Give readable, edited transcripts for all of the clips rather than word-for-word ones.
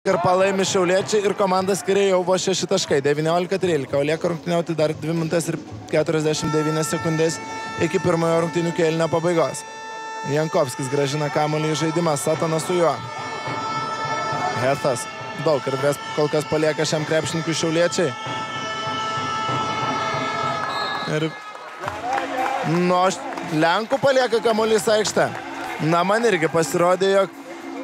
Ir palaimi šiauliečiai ir komanda skiria jau vos 6 taškai, 19-13, o lieka rungtyniauti dar 2 minutės ir 49 sekundės iki pirmojo rungtynių kėlinio pabaigos. Jankovskis grąžina kamuolį į žaidimą, Satonas su juo. Hethas, daug erdvės kol kas palieka šiam krepšininkui šiauliečiai. Ir Lenkų palieka kamuolys aikštę. Na, man irgi pasirodė, jog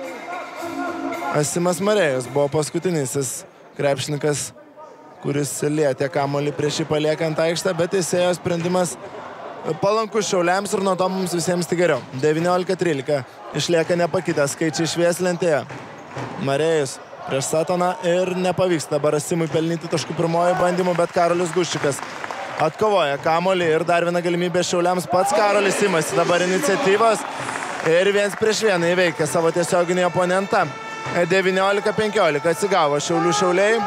Asimas Marėjus buvo paskutinysis krepšininkas, kuris lietė kamuolį prieš jį paliekant aikštę, bet teisėjo sprendimas palankus Šiauliams ir nuo to mums visiems tik geriau. 19-13 išlieka nepakitę skaičiai švieslentėje. Marėjus prieš Satoną ir nepavyksta dabar Asimui pelnyti taškų pirmojo bandymų, bet Karolis Guščikas atkovoja kamuolį ir dar viena galimybė Šiauliams. Pats Karolis imasi dabar iniciatyvos ir 1 prieš 1 įveikia savo tiesioginį oponentą. 19-15 atsigavo šiauliai.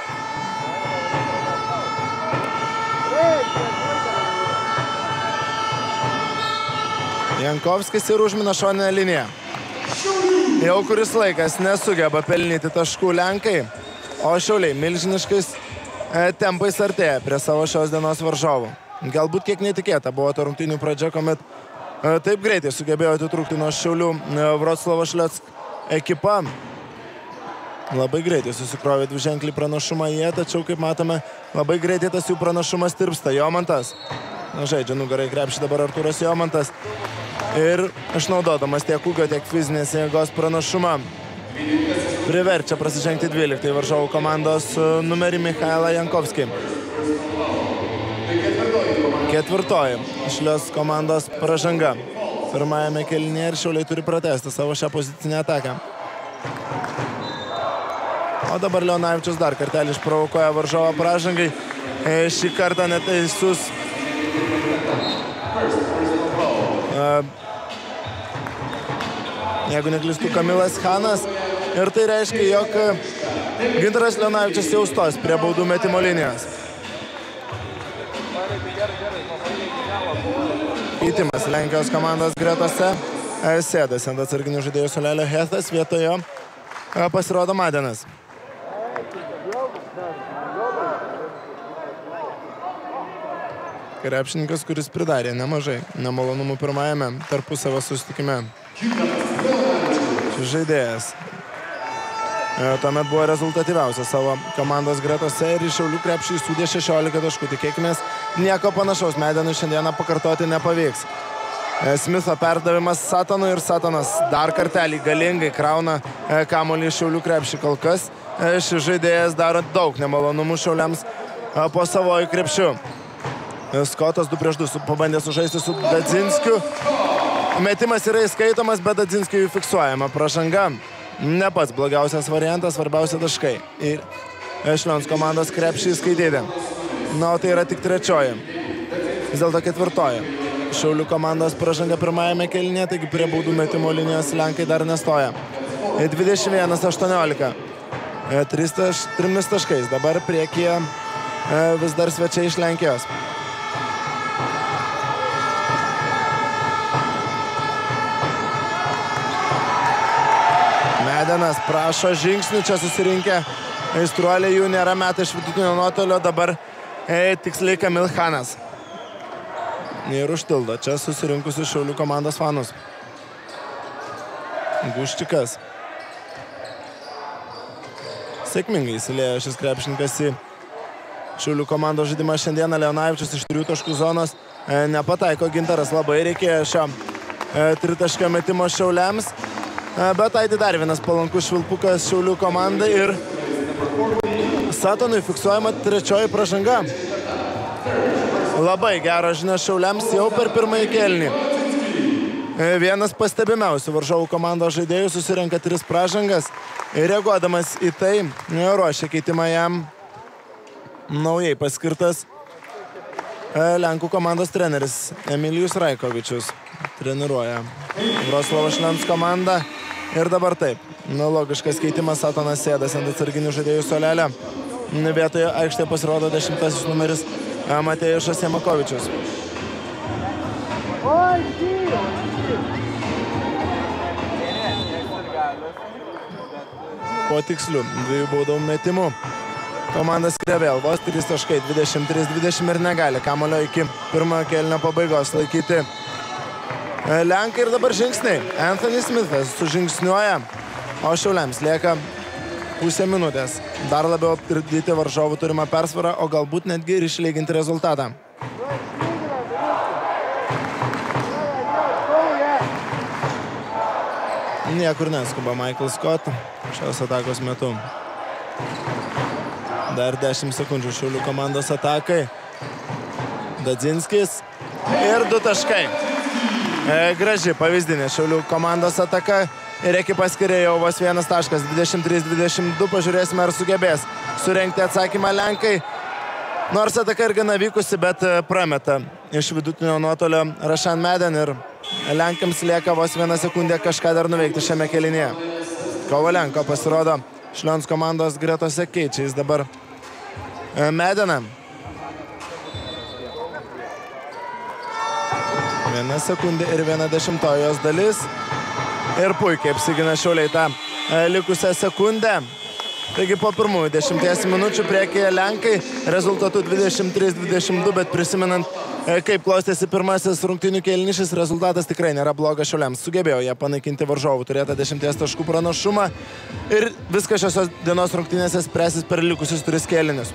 Jankovskis ir užmina šoninę liniją. Jau kuris laikas nesugeba pelnyti taškų Lenkai, o Šiauliai milžiniškais tempais artėja prie savo šios dienos varžovų. Galbūt kiek netikėta buvo to rungtynių pradžia, kuomet taip greitai sugebėjo atitrūkti nuo Šiaulių Vroclavo Šliock ekipa. Labai greitai susikrovė dviženklį pranašumą jie, tačiau, kaip matome, labai greitai tas jų pranašumas tirpsta. Jomantas. Žaidžia nugarai krepšį dabar Artūras Jomantas. Ir išnaudodamas tiek ūgio, tiek fizinės jėgos pranašumą priverčia prasižengti 12 varžovų komandos numerį Michailą Jankovskį. Ketvirtoji Šliock komandos pražanga. Pirmajame kėlinyje ir Šiauliai turi pratęsti savo šią pozicinę ataką. O dabar Leonavičius dar kartelį išprovokuoja varžovą pražangai. Šį kartą neteisus jeigu neklystu Kamilas Hanas. Ir tai reiškia, jog Gintaras Leonavičius jau stos prie baudų metimo linijos. Keitimas Lenkijos komandos gretose. Sėdas ant atsarginių žaidėjų suolelio Hethas, vietoje pasirodo Madenas. Krepšininkas, kuris pridarė nemažai nemalonumų pirmajame tarpusavio susitikime. Šis žaidėjas tuomet buvo rezultatyviausias savo komandos gretose ir iš Šiaulių krepšį įsūdė 16 taškų. Tikėkimės, nieko panašaus Medenui šiandieną pakartoti nepavyks. Smitho perdavimas Satonui ir Satonas dar kartelį galingai krauna kamuolį iš Šiaulių krepšį. Kol kas šis žaidėjas daro daug nemalonumų Šiauliams po savojų krepšių. Skotas 2 prieš 2 pabandė sužaisti su Dadzinskiu. Metimas yra įskaitomas, bet Dadzinskiui fiksuojama pražanga. Ne pats blogiausias variantas, svarbiausia taškai. Ir Šliock komandos krepšį įskaityti. Na, o tai yra tik trečioji. Vis dėlto ketvirtoji. Šiaulių komandos pražanga pirmajame kėlinyje, taigi prie baudų metimo linijos Lenkai dar nestoja. 21-18. 3 taškais. Dabar priekyje vis dar svečiai iš Lenkijos. Medenas prašo žingsnių, čia susirinkę aistruoliai, jų nėra, meta iš vidutinio nuotolio, dabar tiksliai Kamil Hanas. Ir užtildo čia susirinkusių Šiaulių komandos fanus. Guščikas. Sėkmingai įsilėjo šis krepšininkas į Šiaulių komandos žaidimą šiandieną. Leonavičius iš 3 taškų zonos nepataiko. Gintaras labai reikėjo šio 3-taškio metimo Šiauliams. Bet aidi dar vienas palankus švilpukas Šiaulių komandai ir Satonui fiksuojama trečioji pražanga. Labai geros žinios Šiauliams jau per pirmąjį kėlinį. Vienas pastebimiausių varžovų komandos žaidėjų susirenka 3 pražangas ir reaguodamas į tai ruošia keitimą jam naujai paskirtas Lenkų komandos treneris Emilijus Rajkovičius. Treniruoja Vroclavo Šliock komandą. Ir dabar taip. Logiškas keitimas, Satonas sėdas ant atsarginių žaidėjų suolelio. Vietoje aikštėje pasirodo 10 numeris Matėjušas Jamakovičius. po tikslių 2 baudų metimų. Komanda skiria vėl vos 3 taškai, 23-20 ir negali kamuolio iki pirmojo kėlinio pabaigos laikyti lenkai. Ir dabar žingsniai. Anthony Smithas sužingsniuoja, o Šiauliams lieka pusę minutės. Dar labiau aptirdyti varžovų turimą persvarą, o galbūt netgi ir išlyginti rezultatą. Niekur neskuba Michael Scott šios atakos metu. Dar 10 sekundžių Šiaulių komandos atakai. Dadzinskis ir 2 taškai. Graži pavyzdinė Šiaulių komandos ataka ir ekipa skiria jau vos 1 taškas, 23-22. Pažiūrėsime, ar sugebės surengti atsakymą lenkai. Nors ataka ir gana vykusi, bet prameta iš vidutinio nuotolio Rashan Madden ir lenkams lieka vos 1 sekundė kažką dar nuveikti šiame kėlinyje. Kovalenko pasirodo Šlions komandos gretose, keičia jis dabar Maddeną. 1 sekundė ir 1/10 jos dalis. Ir puikiai apsigina Šiauliai tą likusią sekundę. Taigi po pirmųjų 10 minučių priekyje lenkai rezultatu 23-22, bet prisimenant, kaip klostėsi pirmasis rungtynių kėlinys, šis rezultatas tikrai nėra blogas Šiauliams. Sugebėjo jie panaikinti varžovų turėtą 10 taškų pranašumą ir viskas šios dienos rungtynėse spręsis per likusius 3 kėlinius.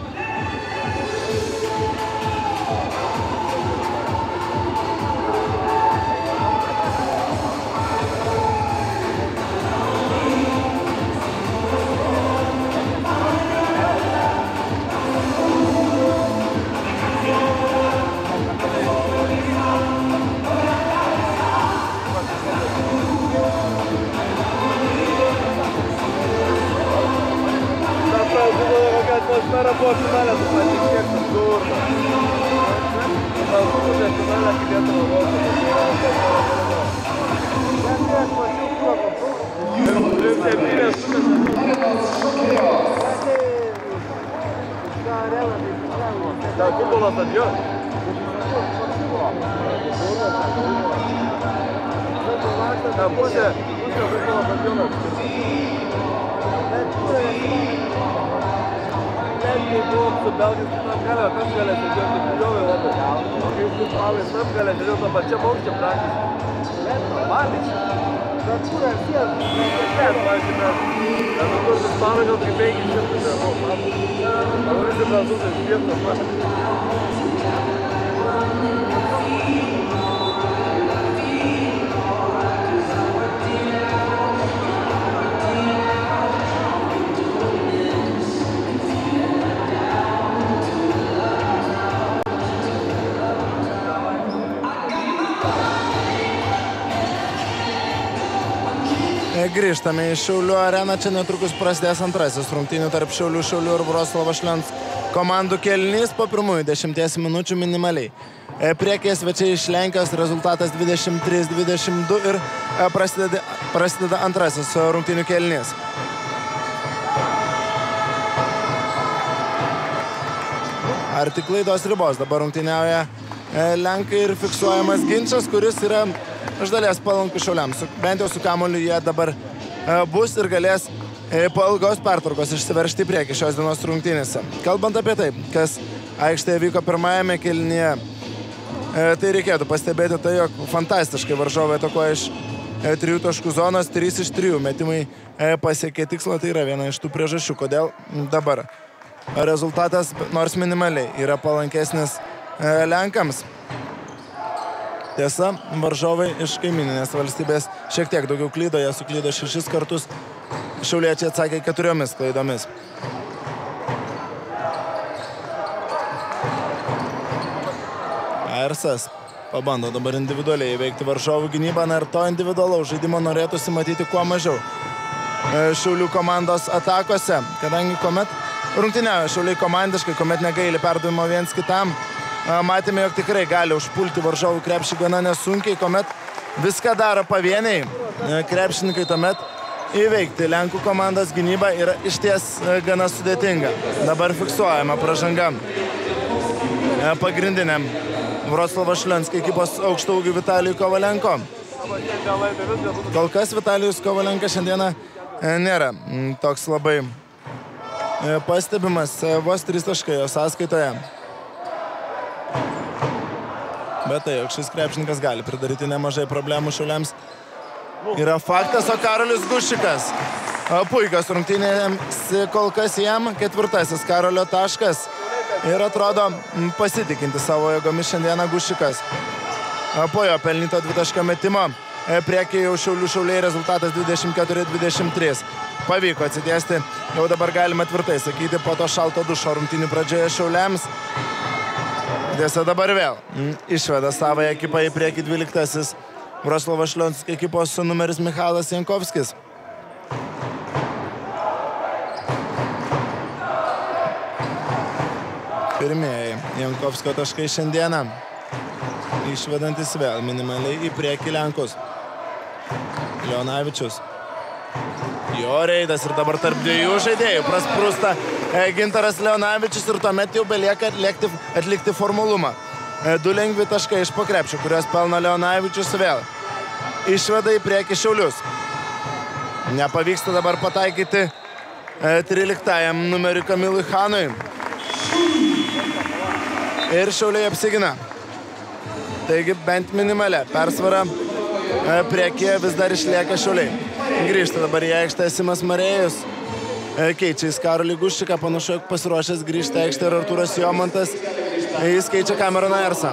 Grįžtame į Šiaulių areną. Čia netrukus prasidės antrasis rungtynių tarp Šiaulių ir Vroclavo Šlions komandų kėlinys po pirmųjų 10 minučių minimaliai. Priekyje svečiai iš Lenkijos, rezultatas 23-22 ir prasideda antrasis rungtynių kėlinys. Ar tik klaidos ribos dabar rungtyniauja lenkai ir fiksuojamas ginčas, kuris yra iš dalies palankus Šiauliams. Bent jau su kamuoliu jie dabar bus ir galės po ilgos pertraukos išsiveržti į priekį šios dienos rungtynėse. Kalbant apie tai, kas aikštėje vyko pirmajame kėlinyje, tai reikėtų pastebėti tai, jog fantastiškai varžovai atakuoja iš 3 taškų zonos, 3 iš 3 metimai pasiekė tikslą. Tai yra viena iš tų priežasčių, kodėl dabar rezultatas, nors minimaliai, yra palankesnis lenkams. Tiesa, varžovai iš kaimyninės valstybės šiek tiek daugiau klydo, jie suklydo 6 kartus, šiauliečiai atsakė 4 klaidomis. Airsas pabando dabar individualiai įveikti varžovų gynybą, ir to individualaus žaidimo norėtųsi matyti kuo mažiau Šiaulių komandos atakose, kadangi kuomet rungtyniauja Šiauliai komandiškai, kuomet negaili perdavimo viens kitam, matėme, jog tikrai gali užpulti varžovų krepšį gana nesunkiai, kuomet viską daro pavieniai krepšininkai, tuomet įveikti Lenkų komandos gynybą yra išties gana sudėtinga. Dabar fiksuojama pražanga pagrindiniam Vroclavo Šlions ekipos aukštaūgiui Vitalijui Kovalenko. Kol kas Vitalijus Kovalenka šiandieną nėra toks labai pastebimas. Vos 3 taškai jo sąskaitoje. Bet tai, jog šis krepšininkas gali pridaryti nemažai problemų Šiauliams, yra faktas. O Karolis Gušikas, puikios rungtynėms kol kas jam, 4. Karolio taškas. Ir atrodo pasitikinti savo jėgomis šiandieną Gušikas. Po jo pelnyto 2 taško metimo priekyje jau Šiauliai rezultatas 24-23. Pavyko atsitiesti, jau dabar galima tvirtai sakyti, po to šalto dušo rungtynių pradžioje Šiauliams. Tiesa, dabar vėl išveda savo ekipą į priekį 12. Vroclavo Šlionskio ekipos numeris Michalas Jankovskis. Pirmieji Jankovskio taškai šiandieną. Išvedantis vėl minimaliai į priekį Lenkus. Leonavičius. Jo reidas ir dabar tarp 2 žaidėjų prasprūsta Gintaras Leonavičius ir tuomet jau belieka atlikti formalumą. 2 lengvi taškai iš po krepšio, kurios pelno Leonavičius vėl. Išveda į priekį Šiaulius. Nepavyksta dabar pataikyti 13 numeriu Kamilui Hanui. Ir Šiauliai apsigina. Taigi bent minimalė persvara priekyje vis dar išlieka Šiauliai. Grįžta dabar į aikštę Simas Marėjus. Keičia jis Karolį Gušiką, panašu, jog pasiruošęs grįžti aikštę ir Artūras Jomantas. Jis keičia Cameroną Ersą.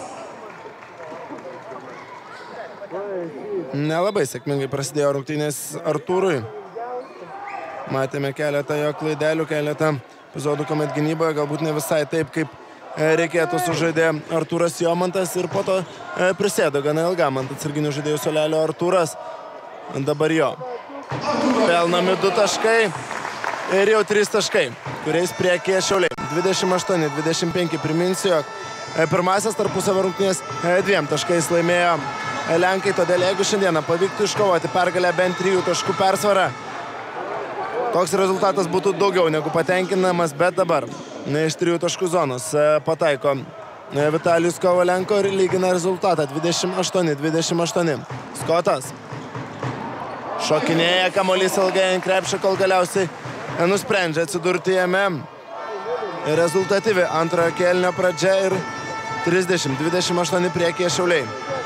Nelabai sėkmingai prasidėjo rungtynės Artūrui. Matėme keletą jo klaidelių, keletą epizodų, kuomet gynyboje galbūt ne visai taip, kaip reikėtų sužaidė Artūras Jomantas ir po to prisėdo gana ilgam ant atsarginių žaidėjų suolelio Artūras. Dabar jo. Pelnomi 2 taškai ir jau 3 taškai, kuriais priekyje Šiauliai. 28-25. Priminsiu, jog pirmasis tarpusavio rungtynės 2 taškais laimėjo Lenkai, todėl jeigu šiandieną pavyktų iškovoti pergalę bent 3 taškų persvarą, toks rezultatas būtų daugiau negu patenkinamas, bet dabar iš 3 taškų zonos pataiko Vitalijus Kovalenko ir lygina rezultatą 28-28. Skotas šokinėja, kamuolys ilgai ant krepšio, kol galiausiai nusprendžia atsidurti jame. Rezultatyvi antrojo kėlinio pradžia ir 30-28 priekyje Šiauliai.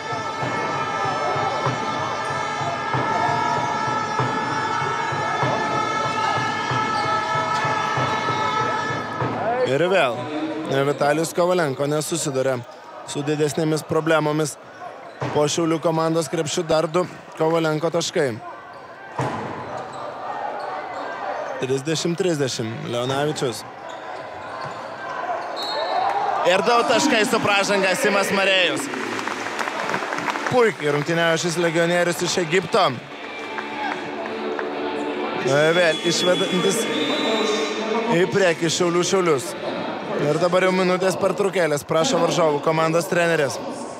Ir vėl Vitalijus Kovalenko nesusiduria su didesnėmis problemomis. Po Šiaulių komandos krepšių dar 2 Kovalenko taškai. 30-30. Leonavičius. Ir 2 taškai su pražanga Simas Marėjus. Puikiai rungtyniavo šis legionierius iš Egipto. Vėl išvedantis į priekį Šiaulius. Ir dabar jau minutės pertraukėlės prašo varžovų komandos treneris.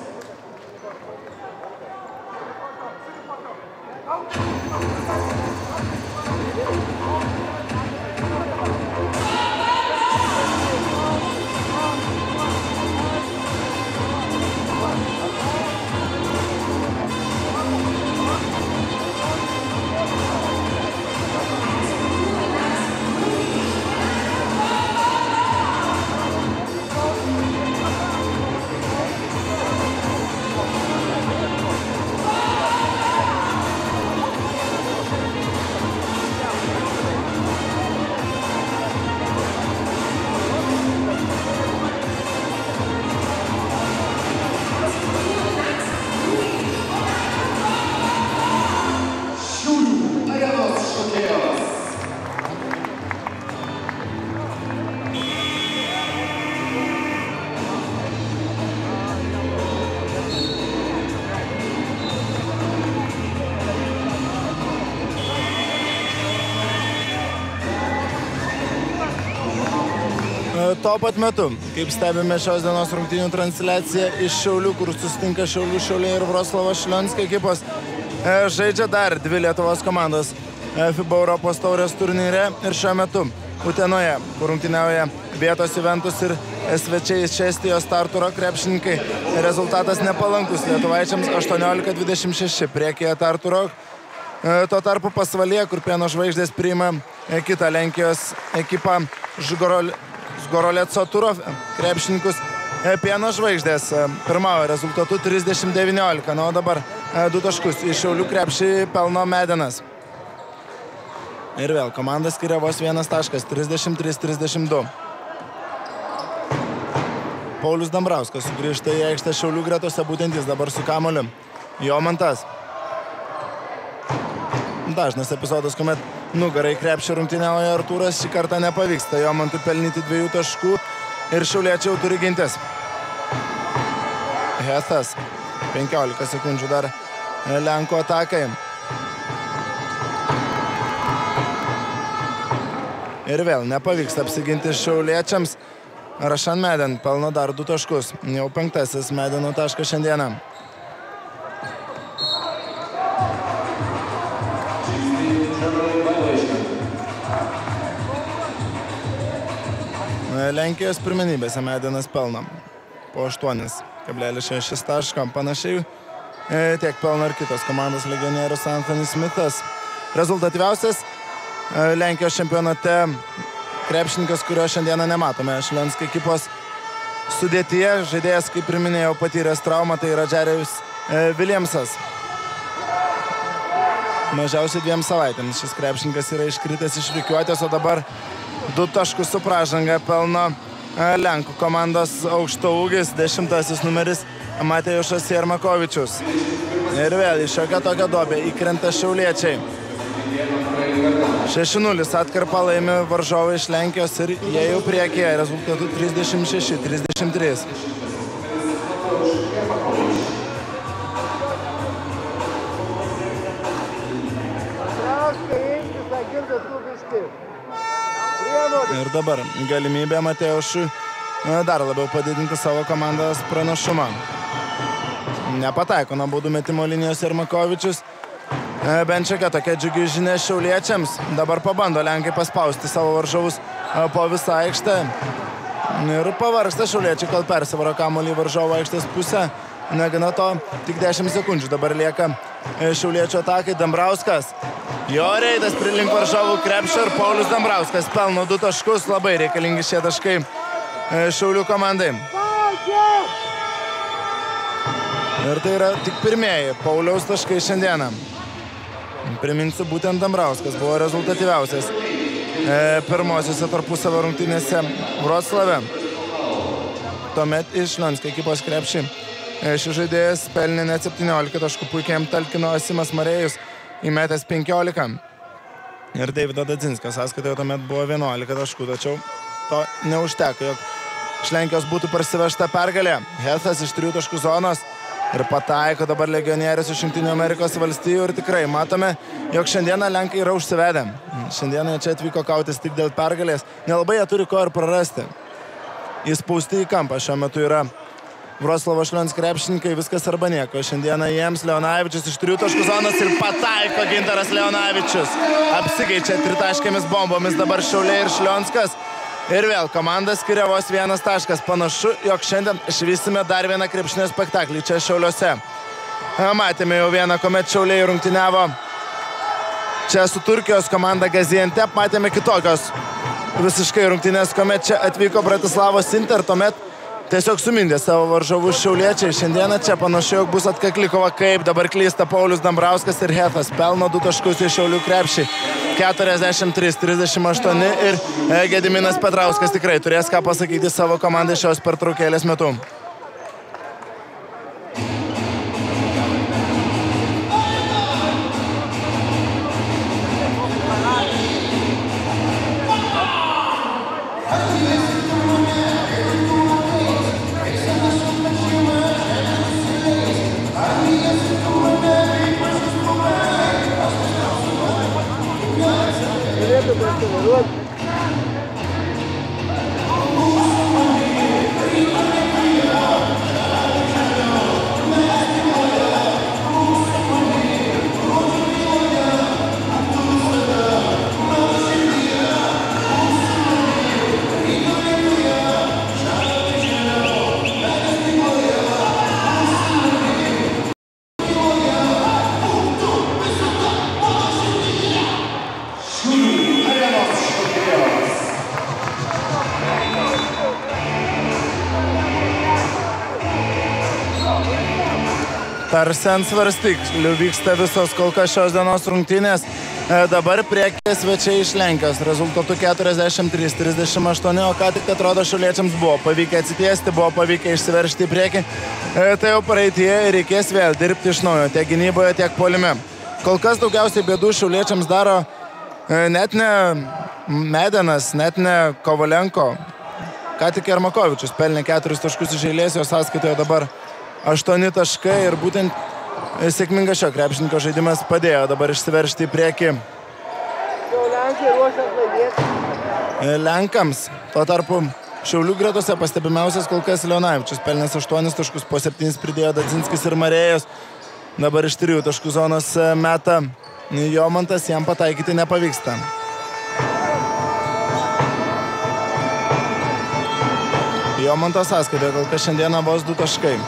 Tuo pat metu, kaip stebime šios dienos rungtynių transliaciją iš Šiaulių, kur susitinka Šiauliai ir Vroclavo Šlionskio ekipos, žaidžia dar 2 Lietuvos komandos FIBA Europos taurės turnyre ir šiuo metu Utenoje, kur rungtyniauja vietos Juventus ir svečiai iš Estijos Tarturo krepšininkai. Rezultatas nepalankus lietuvaičiams 18-26 priekyje Tarturo. Tuo tarpu pasvalyje, kur Pieno žvaigždės priima kitą Lenkijos ekipą Zgoroleco Turov krepšininkus. Pieno žvaigždės pirmavo rezultatu 30-19, na o dabar 2 taškus iš Šiaulių krepšį pelno Medenas. Ir vėl komanda skiria vos 1 taškas, 33-32. Paulius Dambrauskas sugrįžta į aikštę Šiaulių gretose, būtent jis dabar su kamuoliu. Jomantas. Dažnas epizodas, kuomet nugarai krepšį rungtyniauja Artūras, šį kartą nepavyksta Jomantui pelnyti 2 taškų ir šiauliečiai jau turi gintis. Hesas, 15 sekundžių dar Lenko atakai. Ir vėl nepavyksta apsiginti šiauliečiams. Rašan Meden pelno dar 2 taškus. Jau 5. Medeno taškas šiandieną. Lenkijos pirmenybėse Medenas pelno po 8,6 taško. Panašiai tiek pelno ir kitos komandos legionierius Anthony Smithas. Rezultatyviausias Lenkijos čempionate krepšininkas, kurio šiandieną nematome Šlensko ekipos sudėtyje. Žaidėjas, kaip ir minėjau, patyręs traumą, tai yra Džerijus Williamsas. Mažiausiai 2 savaitėms šis krepšininkas yra iškritęs iš rikiuotės, o dabar 2 taškus su pražanga pelno Lenkų komandos aukštaūgis, 10 numeris Mateušas Jermakovičius. Ir vėl iš šiokią tokią duobę įkrenta šiauliečiai. 6-0 atkarpą laimi varžovai iš Lenkijos ir jie jau priekyje rezultatu 36-33. Ir dabar galimybė Mateušui dar labiau padidinti savo komandos pranašumą. Nepataiko nuo baudų metimo linijos Jermakovičius. Bent šiokia tokia džiugi žinia šiauliečiams. Dabar pabando Lenkai paspausti savo varžovus po visą aikštę. Ir pavargsta šiauliečiai, kol persivaro kamuolį į varžovo aikštės pusę. Negana to, tik 10 sekundžių dabar lieka šiauliečių atakai. Dambrauskas. Jo reidas prilink varžovų krepšio ir Paulius Dambrauskas pelno 2 taškus. Labai reikalingi šie taškai Šiaulių komandai. Ir tai yra tik pirmieji Pauliaus taškai šiandieną. Priminsiu, būtent Dambrauskas buvo rezultatyviausias pirmosiuose tarpusavio rungtynėse Vroclave. Tuomet iš Šlensko ekipos krepšį šis žaidėjas pelnė net 17 taškų, puikiai talkino Asimas Marėjus, įmetęs 15. Ir Deivido Dadzinskio sąskaitoje tuomet buvo 11 taškų, tačiau to neužteko, jog iš Lenkijos būtų parsivežta pergalė. Hesas iš 3 taškų zonos ir pataiko dabar legionierius iš Jungtinių Amerikos valstijų ir tikrai matome, jog šiandieną Lenkai yra užsivedę. Šiandieną čia atvyko kautis tik dėl pergalės. Nelabai jie turi ko ir prarasti. Įspausti į kampą šiuo metu yra Vroclavo Šlensko krepšininkai, viskas arba nieko. Šiandieną jiems Leonavičius iš 3 taškų zonos ir pataiko Gintaras Leonavičius. Apsikeičia tritaškėmis bombomis dabar Šiauliai ir Šlenskas. Ir vėl komanda skiria vos 1 taškas. Panašu, jog šiandien išvysime dar vieną krepšinio spektaklį čia Šiauliuose. Matėme jau vieną, kuomet Šiauliai rungtyniavo čia su Turkijos komanda Gaziantep. Matėme kitokios visiškai rungtynės, kuomet čia atvyko Bratislavos Inter, tuomet tiesiog sumindė savo varžovus šiauliečiai. Šiandieną čia panašu, jog bus atkakli kova, kaip dabar klysta Paulius Dambrauskas ir Hesas. Pelno 2 taškus iš Šiaulių krepšį. 43-38 ir Gediminas Petrauskas tikrai turės ką pasakyti savo komandai šios pertraukėlės metu. tarsi ant svarstyklių vyksta visos kol kas šios dienos rungtynės. Dabar priekį svečiai iš Lenkijos. Rezultatu 43-38, o ką tik atrodo šiauliečiams buvo pavykę atsitiesti, buvo pavykę išsiveržti į priekį. Tai jau praeityje reikės vėl dirbti iš naujo, tiek gynyboje, tiek puolime. Kol kas daugiausiai bėdų šiauliečiams daro net ne Medenas, net ne Kovalenko. Ką tik Ermakovičius pelnė 4 taškus iš eilės, jo sąskaitoje dabar 8 taškai ir būtent sėkmingas šio krepšininko žaidimas padėjo dabar išsiveržti į priekį Lenkams. Tuo tarpu Šiaulių gretose pastebimiausias kol kas Leonavičius pelnęs 8 taškus, po 7 pridėjo Dadzinskis ir Marėjus. Dabar iš 3 taškų zonos meta Jomantas, jam pataikyti nepavyksta. Jomanto sąskaitoje kol kas šiandieną vos 2 taškai.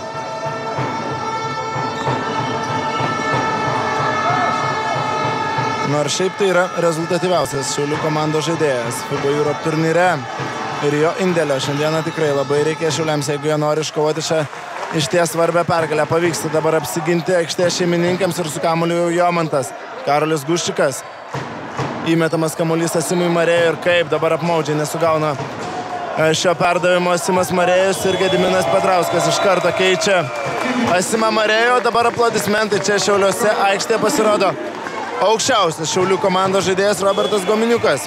Nors šiaip tai yra rezultatyviausias Šiaulių komandos žaidėjas FIBA Europe turnyre. Ir jo indėlio šiandieną tikrai labai reikia Šiauliams, jeigu jie nori iškovoti šią išties svarbią pergalę. Pavyksta dabar apsiginti aikštės šeimininkams ir su kamuoliu Jomantas. Karolis Guščikas. Įmetamas kamuolys Asimui Marėjui ir kaip dabar apmaudžiai nesugauna šio perdavimo Asimas Marėjus ir Gediminas Petrauskas iš karto keičia Asimą Marėjų. Dabar aplodismentai čia Šiauliuose aikštėje pasirodo aukščiausias Šiaulių komandos žaidėjas Robertas Gominiukas.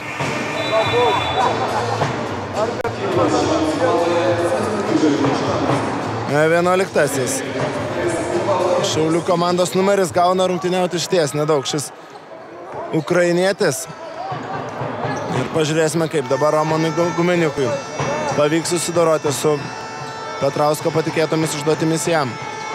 11-asis. Šiaulių komandos numeris gauna rungtyniauti išties nedaug šis ukrainietis. Ir pažiūrėsime, kaip dabar Romanui Gominiukui pavyks susidoroti su Petrausko patikėtomis užduotimis jam.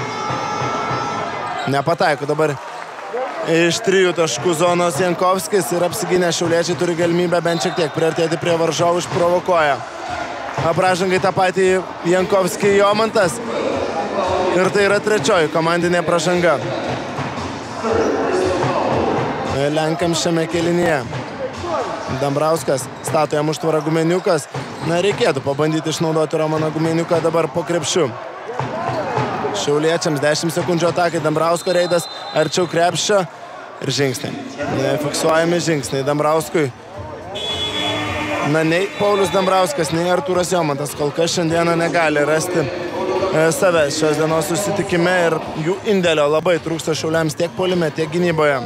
Nepataiko dabar iš 3 taškų zonos Jankovskis ir apsiginę šiauliečiai turi galimybę bent šiek tiek priartėti prie varžovų, išprovokuoja. Pražangai tą patį Jankovskį Jomantas. Ir tai yra 3 komandinė pražanga Lenkams šiame kėlinyje. Dambrauskas stato jam užtvarą Gumeniukas. Na, reikėtų pabandyti išnaudoti Romaną Gumeniuką dabar po krepšiu. Šiauliečiams 10 sekundžių atakai. Dambrausko reidas arčiau krepšio ir žingsniai. Fiksuojami žingsniai Dambrauskui. Na, nei Paulius Dambrauskas, nei Artūras Jomantas kol kas šiandieną negali rasti savęs šios dienos susitikime ir jų indėlio labai trūksta Šiauliams tiek puolime, tiek gynyboje.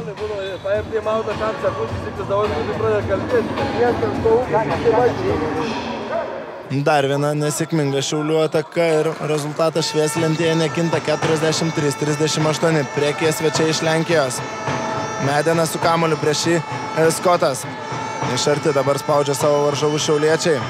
Dar viena nesėkminga Šiaulių ataka ir rezultatas švieslentėje nekinta 43-38. Priekyje svečiai iš Lenkijos. Medenas su kamuoliu prieš jį Skotas. Iš arti dabar spaudžia savo varžovų šiauliečiai.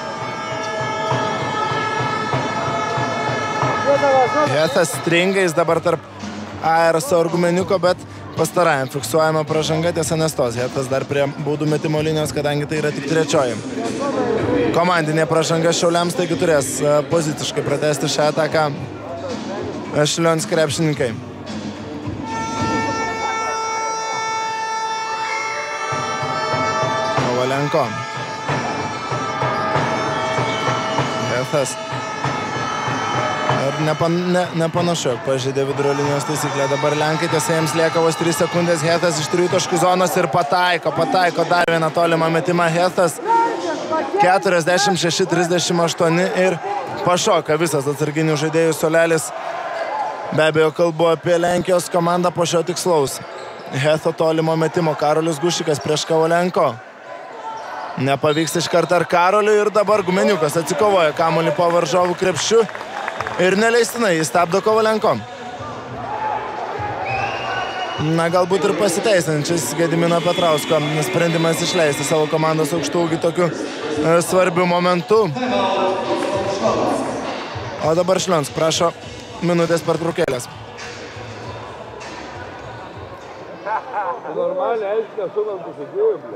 Hethas stringais dabar tarp Aeroso ir Gumeniuko, bet pastarajam fiksuojama pražanga, tiesa nestos. Hethas dar prie baudų metimo linijos, kadangi tai yra tik 3. Komandinė pražanga Šiauliams, taigi turės poziciškai pratęsti šią ataką Šlions krepšininkai. Kovalenko. Hethas. Ir nepanašu, pažeidė vidurio linijos taisyklę. Dabar Lenkai, tiesa, jiems lieka vos 3 sekundės. Hethas iš 3 taškų zonos ir pataiko dar vieną tolimą metimą. Hethas 46-38 ir pašoka visas atsarginių žaidėjų suolelis. Be abejo, kalbu apie Lenkijos komandą po šio tikslaus Hetho tolimo metimo. Karolis Gušikas prieš Kovalenko. Nepavyks iš karto ar Karoliui ir dabar Gumeniukas atsikovoja kamuolį po varžovų krepšiu ir neleistinai jis stabdo Kovalenko. Na, galbūt ir pasiteisinančias Gedimino Petrausko sprendimas išleisti savo komandos aukštaūgį tokiu svarbiu momentu. O dabar Šlionsk prašo minutės pertraukėlės. Normaliai, aišku, esu man pasidėjau, ble.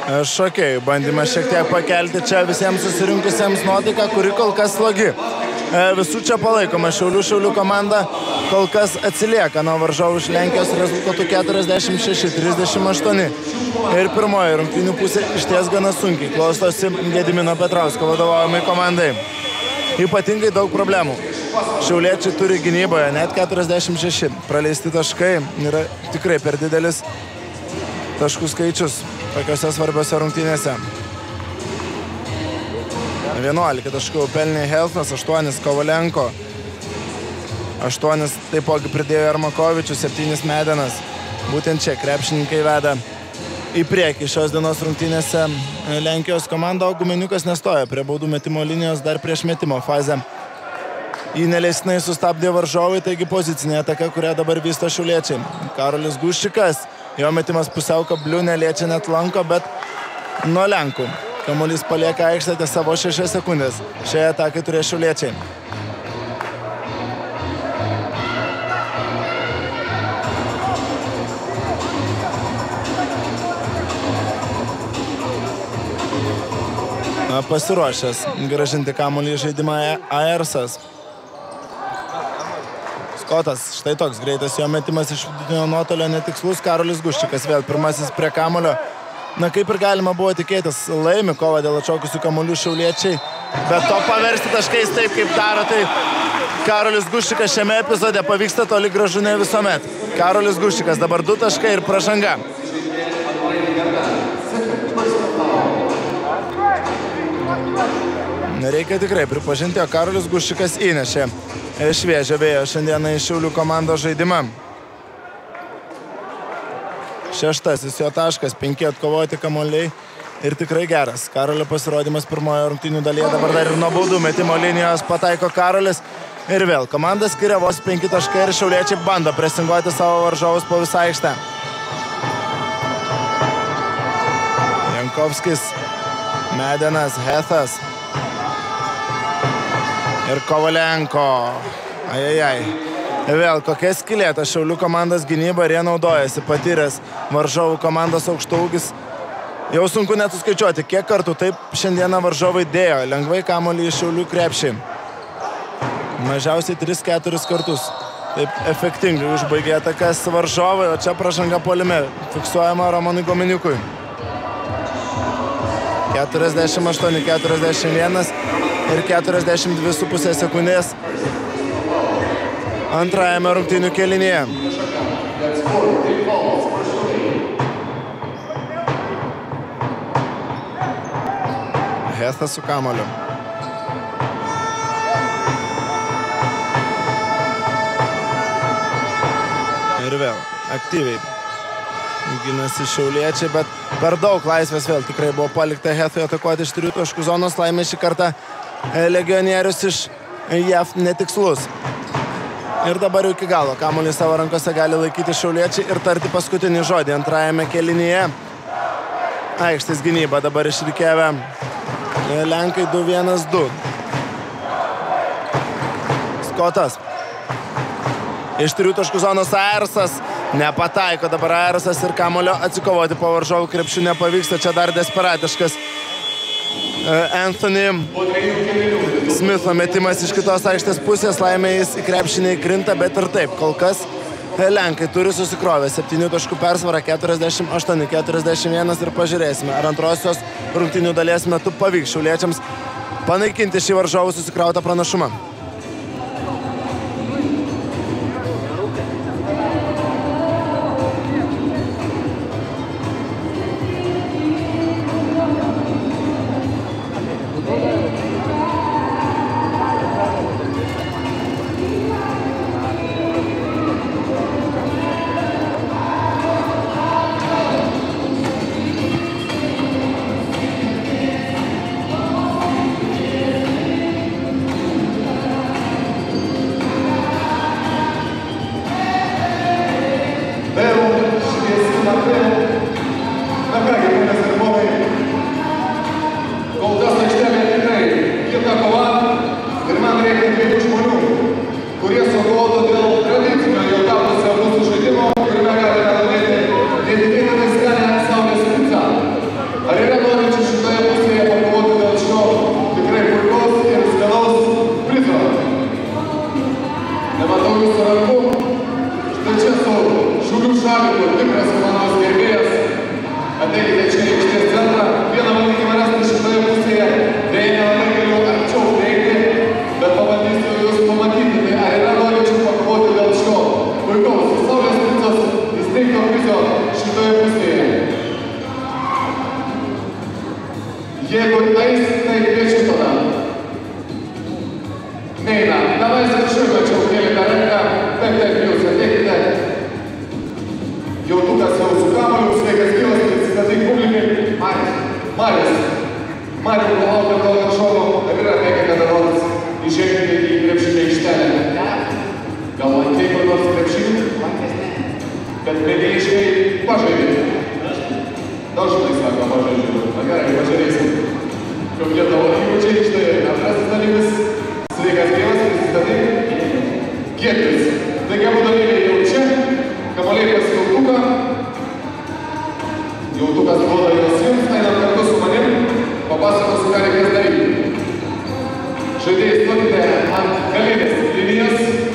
šokėjų bandymas šiek tiek pakelti čia visiems susirinkusiems nuotaiką, kuri kol kas slogi. Visų čia palaikoma Šiaulių komanda kol kas atsilieka nuo varžovų iš Lenkijos rezultatų 46-38. Ir pirmoji rungtynių pusė išties gana sunkiai klostosi Gedimino Petrausko vadovaujamai komandai. Ypatingai daug problemų. Šiauliečiai turi gynyboje net 46. Praleisti taškai yra tikrai per didelis taškų skaičius tokiuose svarbiose rungtynėse. 11 taškų pelnė Helfnas, 8 Kovalenko, 8 taipogi pridėjo Jarmakovičius, 7 Medenas. Būtent čia krepšininkai veda į priekį šios dienos rungtynėse Lenkijos komanda, o Gumeniukas nestoja prie baudų metimo linijos dar prieš metimo fazę. Jį neleistinai sustabdė varžovai, taigi pozicinė ataka, kurią dabar vysto šiauliečiai. Karolis Guščikas, jo metimas pusiau kablių, neliečia net lanko, bet nuo Lenkų. Kamuolys palieka aikštę savo 6 sekundės. Šiai atakai turės šiauliečiai. Pasiruošęs grąžinti kamuolį į žaidimą Aersas. Skotas, štai toks greitas jo metimas iš vidutinio nuotolio netikslus. Karolis Guščikas vėl pirmasis prie kamulio. Na, kaip ir galima buvo tikėtis, laimi kovą dėl atšokusių kamuolių šiauliečiai, bet to paversti taškais taip, kaip daro, tai Karolis Guščikas šiame epizode pavyksta toli gražu ne visuomet. Karolis Guščikas dabar 2 taškai ir pražanga. Reikia tikrai pripažinti, o Karolis Guščikas įnešė šviežią vėją šiandieną į Šiaulių komandos žaidimą. 6 jo taškas, 5 atkovoti kamuoliai ir tikrai geras. Karolio pasirodymas pirmojo rungtynių dalyje, dabar dar ir nuo baudų metimo linijos pataiko Karolis. Ir vėl komanda skiria vos 5 taškai ir šiauliečiai bando presinguoti savo varžovus po visą aikštę. Jankovskis, Medenas, Hethas ir Kovalenko. Ajajai. Vėl kokia skylėta Šiaulių komandos gynyba ir jie naudojasi patyręs varžovų komandos aukštaūgis. Jau sunku net suskaičiuoti, kiek kartų taip šiandieną varžovai dėjo lengvai kamuolį į Šiaulių krepšį. Mažiausiai 3-4 kartus. Taip efektingai užbaigė atakas varžovai, o čia pražanga puolime fiksuojama Romanui Gumeniukui. 48-41 ir 42,5 sekundės antrajame rungtynių kėlinyje. Hethas su kamuoliu. Ir vėl aktyviai ginasi šiauliečiai, bet per daug laisvės vėl tikrai buvo palikta Hethui atakuoti iš 3 taškų zonos. Laimė šį kartą legionierius iš JAV netikslus. Ir dabar jau iki galo kamuolį savo rankose gali laikyti šiauliečiai ir tarti paskutinį žodį antrajame kėlinyje. Aikštės gynyba dabar išrikiavę Lenkai 2-1-2. Skotas. Iš 3 taškų zonos Aersas nepataiko dabar Aersas ir kamuolio atsikovoti po varžovų krepšių nepavyksta. Čia dar desperatiškas Anthony Smitho metimas iš kitos aikštės pusės. Laimė jis į krepšinį krinta, bet ir taip. Kol kas Lenkai turi susikrovę 7 taškų persvarą, 48-41 ir pažiūrėsime, ar antrosios rungtynių dalies metu pavyks šiauliečiams panaikinti šį varžovų susikrautą pranašumą. eina. Davai viršui, tačiau kėlėte ranką. Taip, jūs ateikite. Jautukas jau su kamoliu, sveikas gyvas, prisistatyk publikai. Marius, laukia to varžovo, ar yra tekę kada nors įžengti į krepšinį aikštelę? Gal lankei kur nors krepšinį? Bet mėgėjiškai pažaidė. Dažnai sako pažaidžiu. Na gerai, pažiūrėsim. Kokie tavo įgūdžiai štai. Antrasis dalyvis. Sveikas gyvas, prisistatyk. Giedrius. Taigi abu dalyviai jau čia. Kamuoliai pas Jautuką. Jautukas duoda jos jums, einam kartu su manim. Papasakosiu, ką reikės daryti. Žaidėjai stovite ant galinės linijos.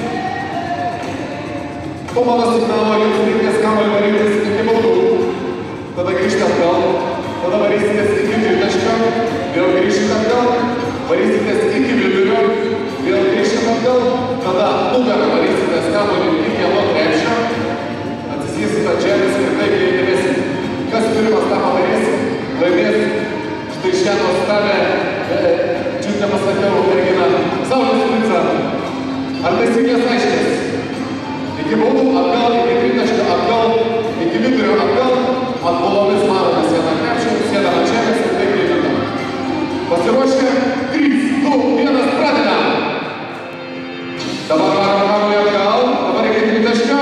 Po mano signalo jums reikės kamuolį varytis iki baudų. Tada grįžti atgal. Tada varysitės iki tritaškio. Vėl grįžti atgal. Varysitės iki vidurio. Vėl grįžti atgal. Tada nugarą varysitės kamuolį iki vieno krepšio. Atsisėsite čia ir skirtai kreipėmėsi. Kas pirmas tą padarys, laimės štai šią nuostabę, čiut nepasakiau, merginą, Saulės Princą. Ar taisyklės aiškės? Iki baudų atgal, iki tritaškio atgal, iki vidurio atgal, atbolomis maromis vieną krepšį, sėdame čia ir skirtai kreipėme. Pasiruoškę, 3, 2, 1, pradedam! Dabar varom kamuolį atgal, dabar iki tritaškio.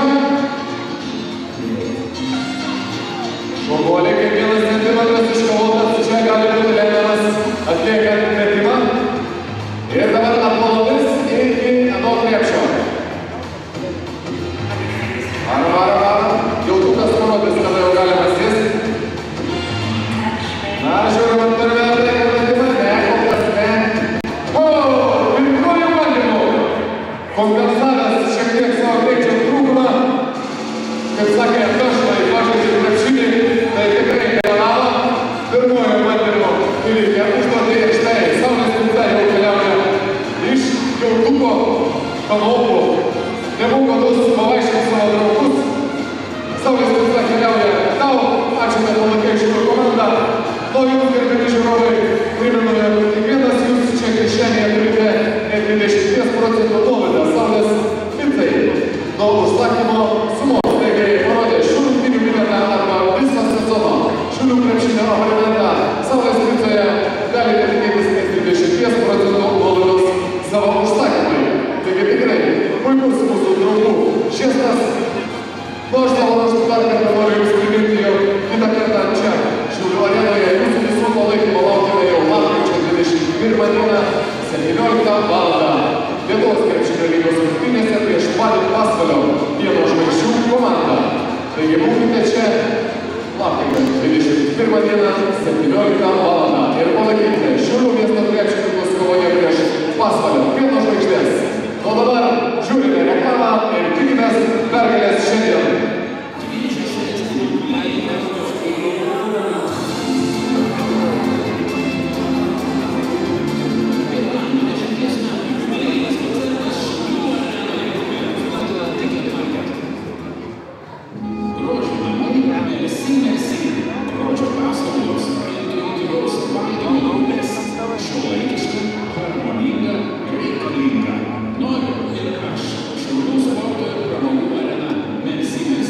Šuoliai kaip 1 centimetras iškovotas, čia gali būti lemiamas atliekant metimą. Ir dabar atbolomis iki ano krepšio. Varom. Jautukas parodys, kada jau galima sėsti. Na, žiūrim, ar turime atliekant metimą. Ne, kol kas ne. Pirmuoju bandymu. Kompensavęs šiek tiek savo greičio trūkumą. Kaip sakė, dažnai pažaidžiu krepšinį. Tai tikrai keliavo. Pirmuoju bandymu įvykė užduotį ir štai Saulės Princą jau keliauja iš Jautuko pamokų. Nebūk godus pavaiškinti savo draugus. Saulės Princą keliauja tau. Ačiū, kad palaikė šitą komandą. Nuo jums, gerbimi žiūrovai, primenu, jog kiekvienas jūs čia kišenėje turite net 20% nuolaidą Saulės Princai. Nuo užsakymo sumos. Taigi parodė šių rungtynių bilietą arba visą sezono šiulių krepšinio abonementą Saulės Princoje galite tikėtis net 20% nuolaidos savo užsakymui. Taigi tikrai puikus mūsų draugų žestas. Nu aš savo raštų dar kartą noriu jums priminti, jog kitą kartą čia Šiaulių arenoje jūsų visų palaikymo laukiame jau lapkričio 21 dieną 17 valandą. Lietuvos krepšinio lygos rungtynėse prieš Padėt Pasvalio Pieno žvaigždžių komandą. Taigi būkite čia lapkričio 21 dieną 17 valandą ir palaikykite Šiaulių miesto krepšininkus kovoje prieš Pasvalio Pieno žvaigždės. O dabar žiūrime reklamą ir tikimės pergalės šiandien. Noriu ir aš, Šiaulių sporto ir pramogų arena Mercedes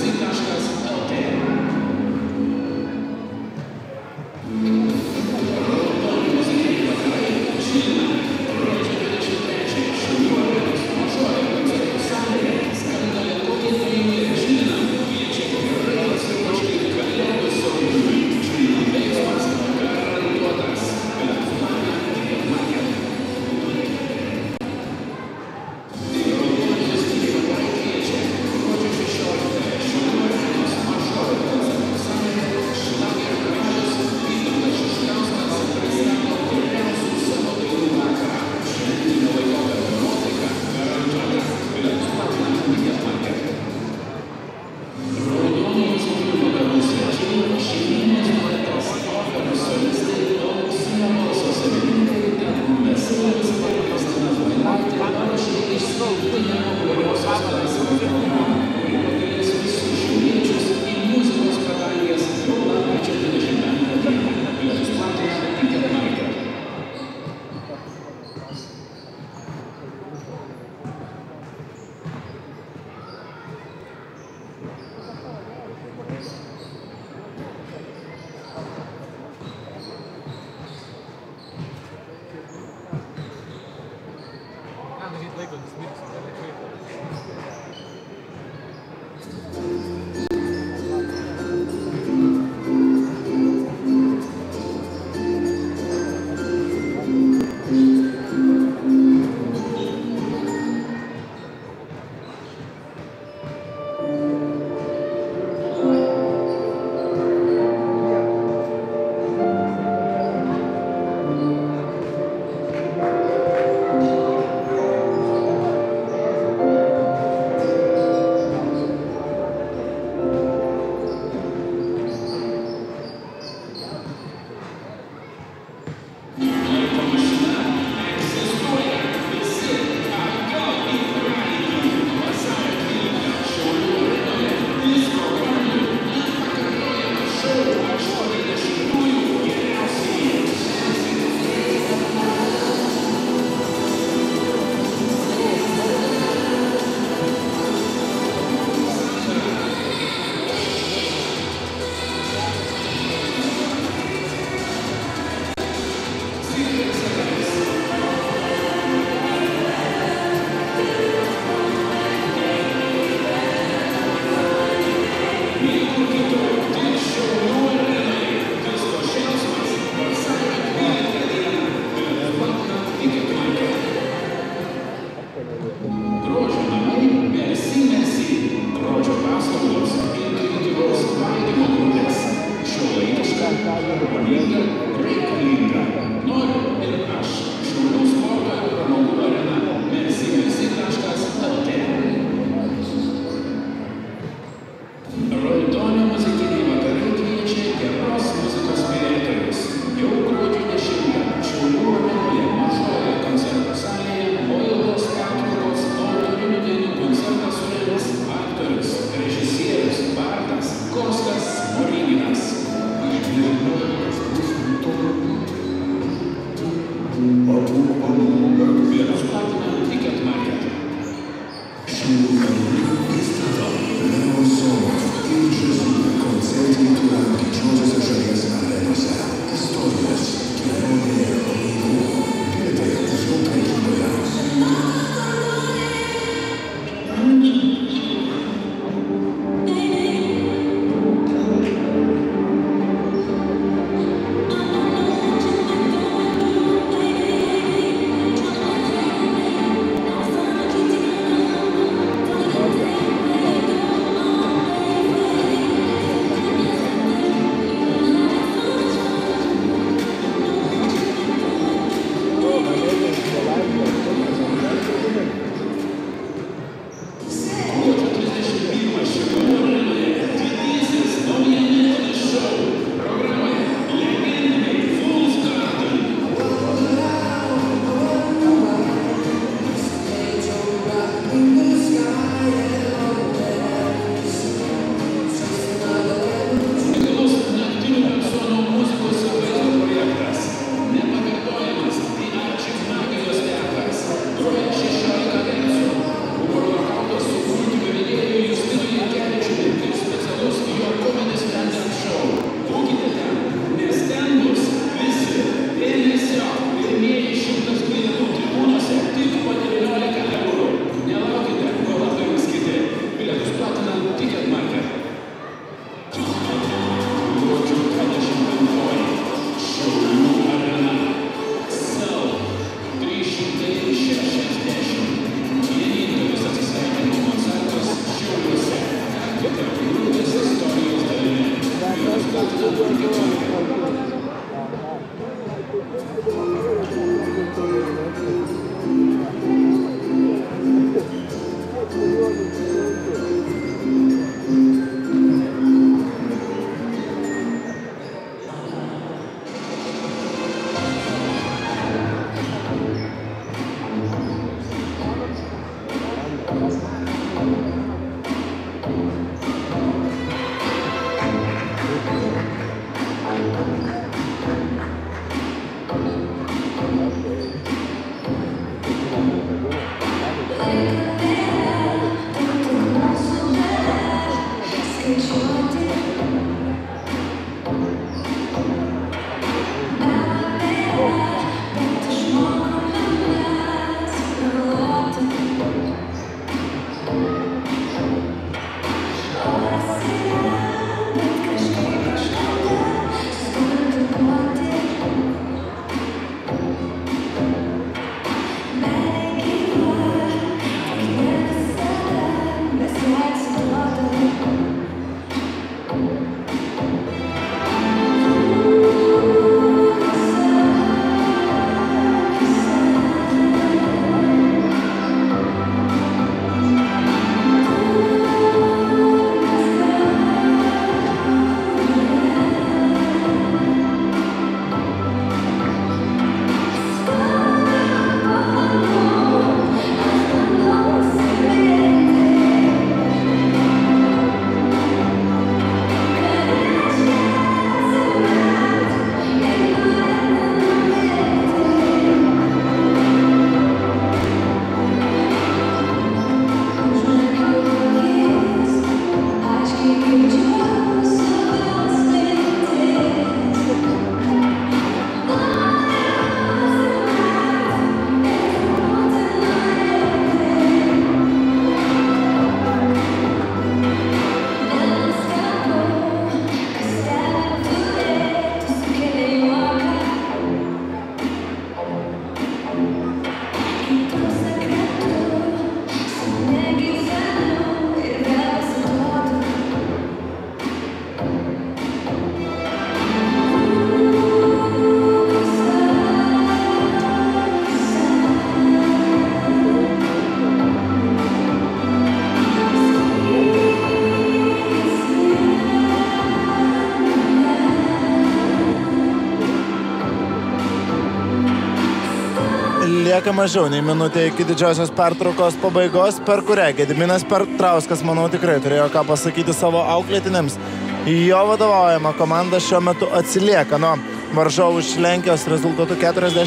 Lieka mažiau nei minutė iki didžiosios pertraukos pabaigos, per kurią Gediminas Petrauskas, manau, tikrai turėjo ką pasakyti savo auklėtiniams. Jo vadovaujama komanda šiuo metu atsilieka nuo varžovų iš Lenkijos rezultatų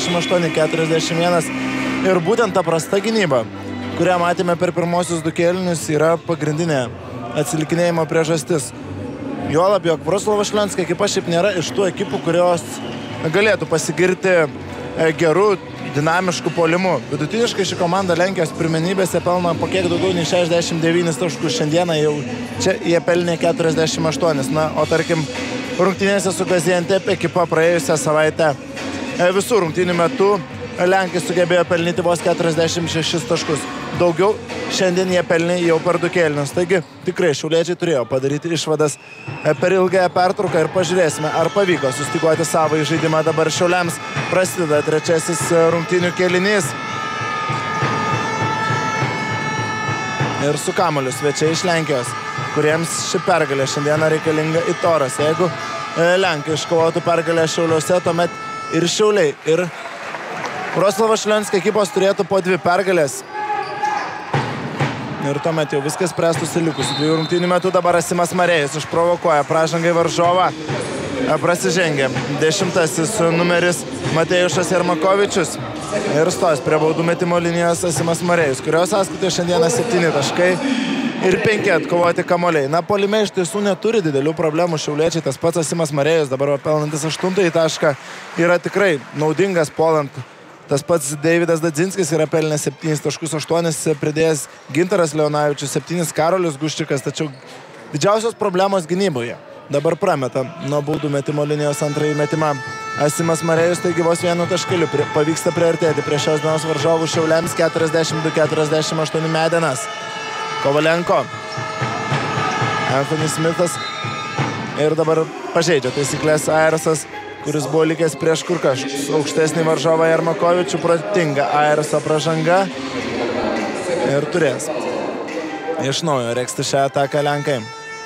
48-41. Ir būtent ta prasta gynyba, kurią matėme per pirmosius du kėlinius, yra pagrindinė atsilikinėjimo priežastis. Juolab, jog Vroclavo Šlenska ekipa šiaip nėra iš tų ekipų, kurios galėtų pasigirti gerų dinamiškų puolimų. Vidutiniškai ši komanda Lenkijos pirmenybėse pelno po kiek daugiau nei 69 taškų. Šiandieną jau čia jie pelnė 48. Na, o tarkim, rungtynėse su Gaziantep ekipa praėjusią savaitę visų rungtynių metu Lenkai sugebėjo pelnyti vos 46 taškus. Daugiau šiandien jie pelnė jau per du kėlinius. Taigi tikrai šiauliečiai turėjo padaryti išvadas per ilgąją pertrauką ir pažiūrėsime, ar pavyko sustiguoti savo žaidimą. Dabar Šiauliams prasideda trečiasis rungtynių kėlinys. Ir su kamuoliu svečiai iš Lenkijos, kuriems ši pergalė šiandieną reikalinga į Toras. Jeigu Lenkai iškovotų pergalę Šiauliuose, tuomet ir Šiauliai, ir Vroclavo Šlenska ekipos turėtų po 2 pergalės. Ir tuomet jau viskas spręstųsi likusių 2 rungtynių metu. Dabar Asimas Marėjus išprovokuoja pražangai varžovą. Prasižengė 10-asis numeris Matėjušas Jermakovičius. Ir stos prie baudų metimo linijos Asimas Marėjus, kurios sąskaitoje šiandieną 7 taškai ir 5 atkovoti kamuoliai. Na, puolime iš tiesų neturi didelių problemų šiauliečiai. Tas pats Asimas Marėjus, dabar pelnantis 8 tašką, yra tikrai naudingas puolant. Tas pats Deividas Dadzinskis yra pelnęs 7 taškus, 8 pridėjęs Gintaras Leonavičius, 7 Karolis Guščikas, tačiau didžiausios problemos gynyboje. Dabar prameta nuo baudų metimo linijos antrąjį metimą Asimas Marėjus, taigi vos 1 taškeliu pavyksta priartėti prie šios dienos varžovų Šiauliams 42-48 Medenas. Kovalenko, Anthony Smithas ir dabar pažeidžia taisyklės Airsas, kuris buvo likęs prieš kur kas aukštesnį varžovą Jermakovičių. Protinga Airso pražanga ir turės iš naujo regzti šią ataką Lenkai.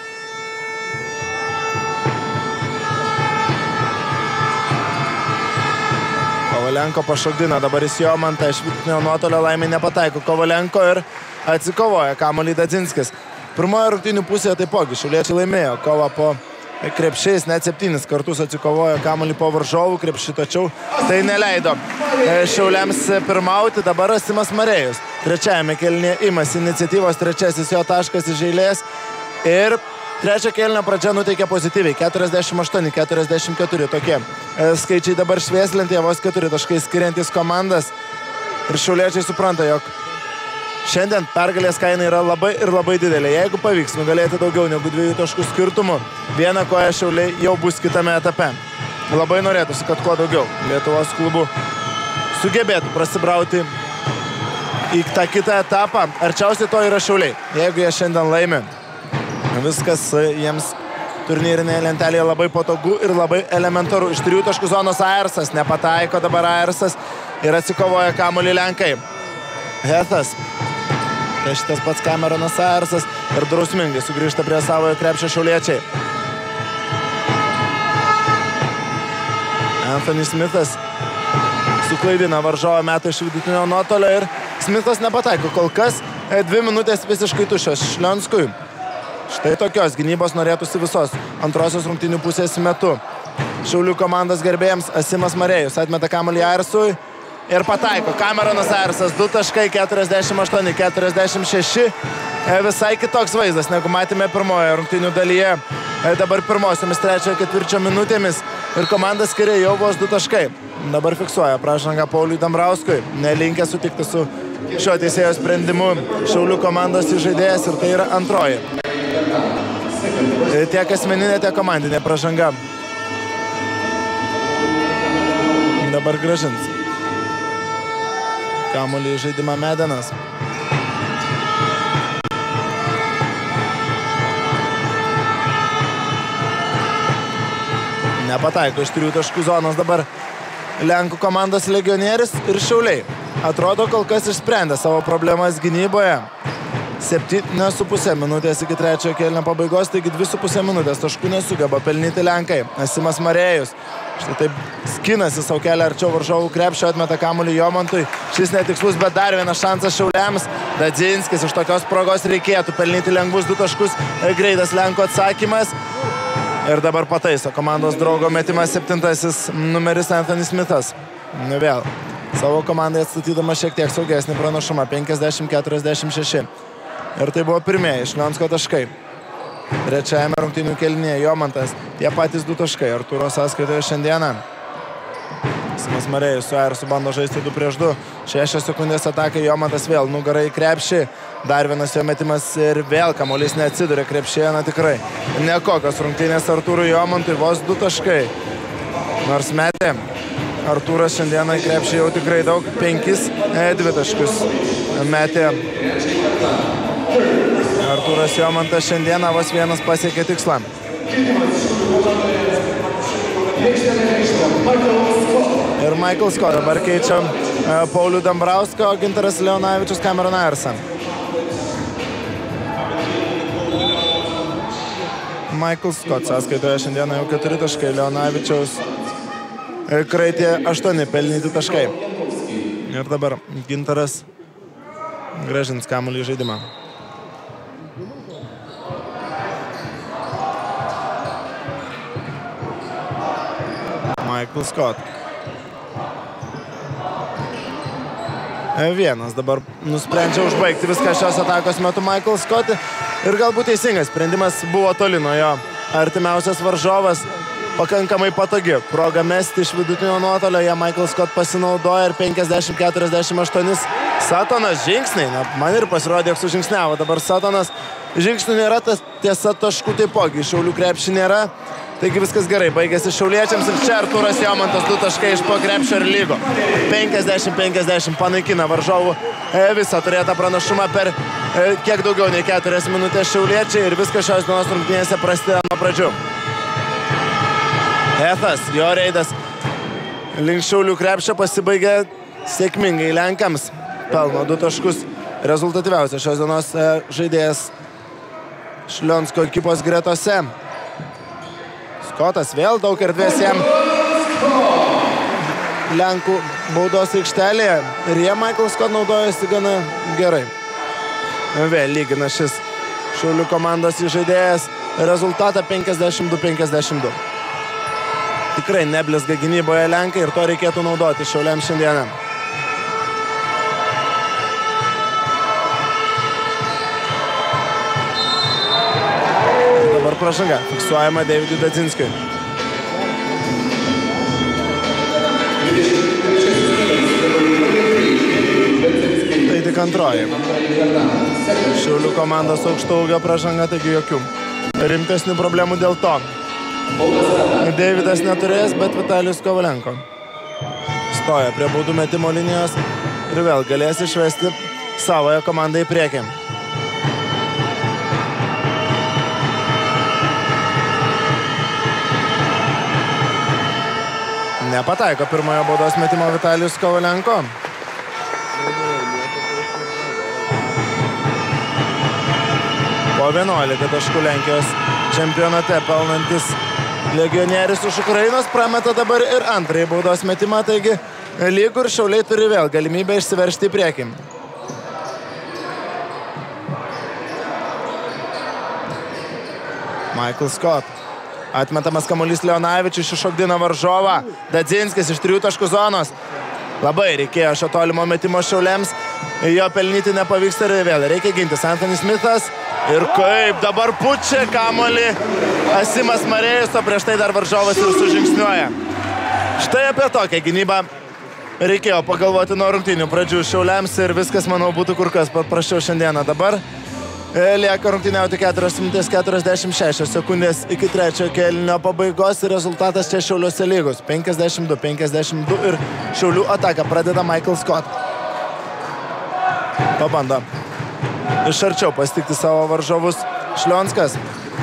Kovalenko pašokdina dabar į Jomantą iš vidutinio nuotolio, laimė nepataiko Kovalenko ir atsikovoja kamuolį Dadzinskis. Pirmoje rungtynių pusėje taipogi šiauliečiai laimėjo kovą po krepšiais, net 7 kartus atsikovojo kamuolį po varžovų krepšį, tačiau tai neleido Šiauliams pirmauti. Dabar Simas Marėjus trečiajame kėlinyje imasi iniciatyvos, trečiasis jo taškas iš eilės ir trečio kėlinio pradžia nuteikia pozityviai. 48-44 tokie skaičiai dabar švieslentėje, vos 4 taškai skiriantis komandas ir šiauliečiai supranta, jog šiandien pergalės kaina yra labai ir labai didelė. Jeigu pavyks nugalėti daugiau negu 2 taškų skirtumų, vieną koją Šiauliai jau bus kitame etape. Labai norėtųsi, kad kuo daugiau Lietuvos klubų sugebėtų prasibrauti į tą kitą etapą. Arčiausiai to yra Šiauliai. Jeigu jie šiandien laimi, viskas jiems turnyrinėje lentelėje labai patogu ir labai elementaru. Iš 3 taškų zonos Aersas nepataiko dabar Aersas ir atsikovoja kamuolį lenkai. Hethas. Tai šitas pats Cameronas Aersas ir drausmingai sugrįžta prie savojo krepšio šiauliečiai. Anthony Smithas suklaidina varžovą metą iš vidutinio nuotolio ir Smithas nepataiko. Kol kas 2 minutės visiškai tuščios Šlionskui. Štai tokios gynybos norėtųsi visos antrosios rungtynių pusės metu. Šiaulių komandos gerbėjams Simas Marėjus atmeta kamuolį Aersui ir pataiko. Cameronas Aersas 2 taškai, 48-46. Visai kitoks vaizdas, negu matėme pirmoje rungtynių dalyje. Dabar pirmosiomis trečiojo ketvirčio minutėmis ir komanda skiria jau vos 2 taškai. Dabar fiksuoja pražangą Pauliui Dambrauskui. Nelinkė sutikti su šio teisėjo sprendimu Šiaulių komandos žaidėjas ir tai yra antroji. Tiek asmeninė, tiek komandinė pražanga. Dabar grąžins kamuolį žaidimą Medenas. Nepataiko iš 3 taškų zonos dabar Lenkų komandos legionierius ir Šiauliai. Atrodo, kol kas išsprendė savo problemas gynyboje. 7,5 minutės iki trečiojo kėlinio pabaigos, taigi 2,5 minutės taškų nesugeba pelnyti Lenkai. Simas Marėjus. Štai taip skinasi savo kelią arčiau varžovų krepšio, atmeta kamuolį Jomantui. Šis netikslus, bet dar vienas šansas Šiauliams. Dadzinskis iš tokios progos reikėtų pelnyti lengvus 2 taškus. Greitas Lenko atsakymas. Ir dabar pataiso komandos draugo metimas 7-asis numeris Anthony Smithas. Vėl savo komandai atstatydama šiek tiek saugesnį pranašumą 50-46. Ir tai buvo pirmieji Šlionsko taškai. Trečiajame rungtynių kėlinyje Jomantas. Tie patys 2 taškai Artūro sąskaitoje šiandieną. Simas Marėjus su Aersu bando žaisti 2 prieš 2. 6 sekundės atakai Jomantas vėl nugarą į krepšį. Dar vienas jo metimas ir vėl kamuolys neatsiduria krepšėje. Na tikrai nekokios rungtynės Artūrui Jomantui, vos 2 taškai. Nors metė Artūras šiandieną į krepšį jau tikrai daug. 5-2 taškus metė Artūras Jomantas šiandieną, vos vienas pasiekė tikslą. Ir Michael Scott dabar keičia Paulių Dambrauską, o Gintaras Leonavičius Cameroną Aersą. Michael Scott sąskaitoje šiandieną jau 4 taškai, Leonavičiaus kraitė 8 pelnyti taškai. Ir dabar Gintaras grąžins kamuolį į žaidimą. Michael Scott. Vienas dabar nusprendžia užbaigti viską šios atakos metu Michael Scott. Ir galbūt teisingas sprendimas buvo toli nuo jo. Artimiausias varžovas pakankamai patogi. Proga mesti iš vidutinio nuotolio. Jie Michael Scott pasinaudoja ir 50-48. Satonas žingsniai. Na, man ir pasirodė, jog sužingsniavo. Dabar Satonas žingsnių nėra, tiesa taškų taipogi. Šiaulių krepšį nėra. Taigi viskas gerai, baigėsi šiauliečiams ir čia Artūras Jomantas 2 taškai iš po krepšio ir lygo. 50-50 panaikina varžovų visą turėtą pranašumą per kiek daugiau nei 4 minutės šiauliečiai ir viskas šios dienos rungtynėse prasideda nuo pradžių. Hethas, jo reidas link Šiaulių krepšio pasibaigė sėkmingai Lenkams. Pelno 2 taškus. Rezultatyviausias šios dienos žaidėjas Šlionsko ekipos gretose. Skotas vėl daug erdvės jam Lenkų baudos aikštelėje ir jie Michael Scott naudojasi gana gerai. Vėl lygina šis Šiaulių komandos žaidėjas rezultatą 52-52. Tikrai neblizga gynyboje Lenkai ir to reikėtų naudoti Šiauliams šiandieną. Dabar pražanga, fiksuojama Davidui Dadzinskiui. Tai tik antroji. Šiaulių komandos aukštaūgio pražanga, taigi jokių rimtesnių problemų dėl to. Davidas neturės, bet Vitalijus Kovalenko stoja prie baudų metimo linijos ir vėl galės išvesti savoje komandą į priekį. Nepataiko pirmojo baudos metimo Vitalijus Kovalenko. Po 11 taškų Lenkijos čempionate pelnantis legionierius iš Ukrainos prameta dabar ir antrąjį baudos metimą, taigi lygų ir Šiauliai turi vėl galimybę išsiveržti į priekį. Michael Scott. Atmetamas kamuolys Leonavičius, iššokdina varžovą. Dadzinskis iš 3 taškų zonos. Labai reikėjo šio tolimo metimo Šiauliams. Jo pelnyti nepavyksta ir vėl reikia gintis. Anthony Smithas. Ir kaip dabar pučia kamuolį Asimas Marėjus, o prieš tai dar varžovas ir sužingsniuoja. Štai apie tokią gynybą reikėjo pagalvoti nuo rungtynių pradžių Šiauliams ir viskas, manau, būtų kur kas paprasčiau šiandieną. Dabar lieka rungtyniauti 4 minutės 46 sekundės iki trečiojo kėlinio pabaigos ir rezultatas čia Šiauliuose lygus. 52-52 ir Šiaulių ataką pradeda Michael Scott. Pabando iš arčiau pasitikti savo varžovus Šlionskas.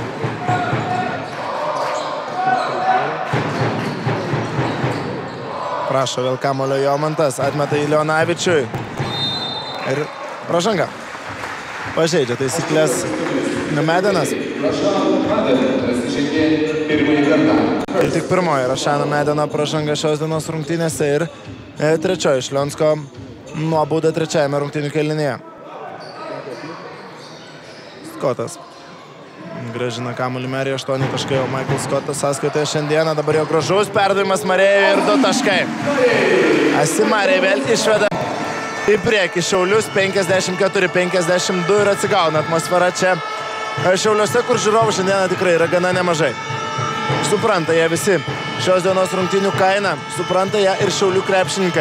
Prašo vėl kamuolio Jomantas, atmeta į Leonavičiui. Ir pražanga. Pažeidžia taisyklės Medenas. Ir tik pirmoji Rašano Medeno pražanga šios dienos rungtynėse ir trečioji Šlionsko nuobauda trečiajame rungtynių kėlinyje. Scottas grąžina kamuolį Merį, 8 taškai, o Michael Scottas sąskaitoje šiandieną. Dabar jau gražus perdavimas Marėjui ir 2 taškai. Asimarė vėl išveda į priekį Šiaulius 54-52 ir atsigauna atmosfera čia Šiauliuose, kur žiūrovų šiandieną tikrai yra gana nemažai. Supranta jie visi šios dienos rungtynių kainą, supranta ją ir Šiaulių krepšininkai.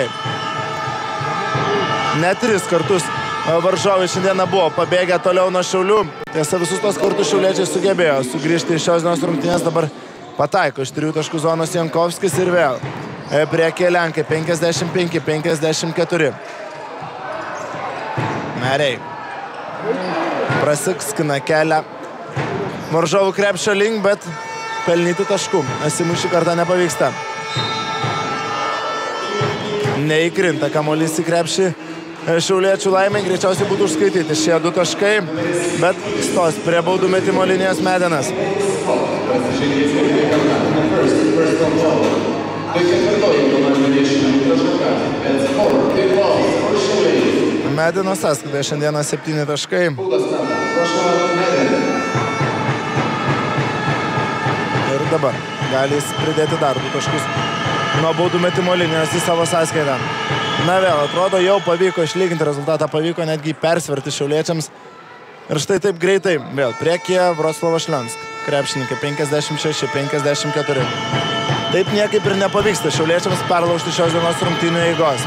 Net 3 kartus varžovai šiandieną buvo pabėgę toliau nuo Šiaulių. Tiesa, visus tos kartus šiauliečiai sugebėjo sugrįžti iš šios dienos rungtynės. Dabar pataiko iš 3 taškų zonos Jankovskis ir vėl priekyje Lenkai 55-54. Merei prasikskina kelią varžovų krepšio link, bet pelnyti taškų Asimui šį kartą nepavyksta. Neįkrinta kamuolys į krepšį šiauliečių laimei, greičiausiai būtų užskaityti šie 2 taškai, bet stos prie baudų metimo linijos Medenas. Medeno sąskaitoje šiandieną 7 taškai. Ir dabar gali jis pridėti dar 2 taškus nuo baudų metimo linijos į savo sąskaitą. Na vėl, atrodo, jau pavyko išlyginti rezultatą, pavyko netgi persverti šiauliečiams. Ir štai taip greitai, vėl priekyje Vroclavo Šlionsk. Krepšininkai 56-54. Taip niekaip ir nepavyksta šiauliečiams perlaužti šios dienos rungtynių eigos.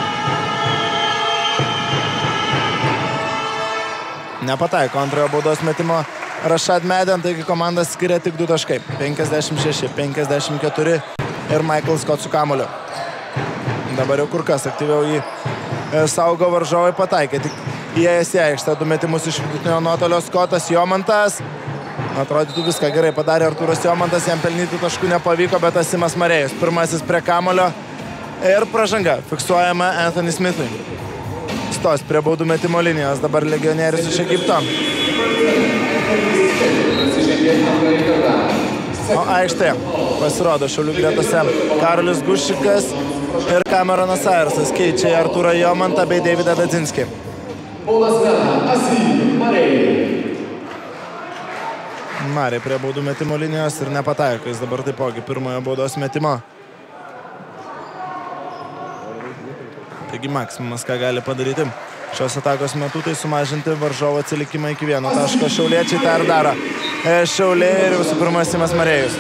Nepataiko antrojo baudos metimo Rashad Meden, taigi komanda skiria tik 2 taškai. 56-54 ir Michael Scott su kamuoliu. Dabar jau kur kas aktyviau jį saugo varžovai, pataikė tik įėjęs į aikštę 2 metimus iš vidutinio nuotolio Scottas. Jomantas. Atrodytų viską gerai padarė Artūras Jomantas, jam pelnyti taškų nepavyko, bet Asimas Marėjus pirmasis prie kamuolio ir pražanga fiksuojama Anthony Smithui. Stos prie baudų metimo linijos dabar legionierius iš Egipto. O aikštėje pasirodo Šiaulių gretose Karolis Gušikas ir Cameronas Airsas keičia Artūrą Jomantą bei Davidą Dadzinskį. Mariai prie baudų metimo linijos ir nepataiko. Jis dabar taipogi pirmojo baudos metimo. Taigi maksimumas, ką gali padaryti šios atakos metu, tai sumažinti varžovo atsilikimą iki 1 taško. Šiauliečiai tą ir daro. Šiauliai ir visų pirma Simas Marėjus.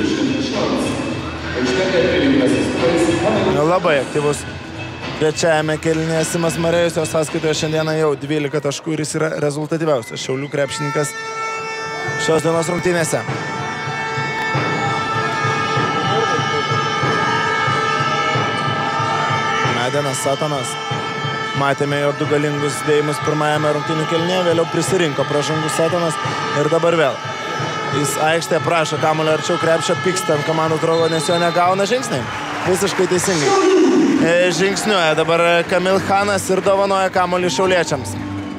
Labai aktyvus trečiajame kėlinyje Simas Marėjus. Jo sąskaitoje šiandieną jau 12 taškų ir jis yra rezultatyviausias Šiaulių krepšininkas šios dienos rungtynėse. Medenas Satonas. Matėme jo 2 galingus dėjimus pirmajame rungtynių kėlinyje, vėliau prisirinko pražangų Satonas ir dabar vėl. Jis aikštėje prašo kamuolio arčiau krepšio, pyksta ant komandos draugo, nes jo negauna žingsniai. Visiškai teisingai. Žingsniuoja dabar Kamil Hanas ir dovanoja kamuolį šiauliečiams.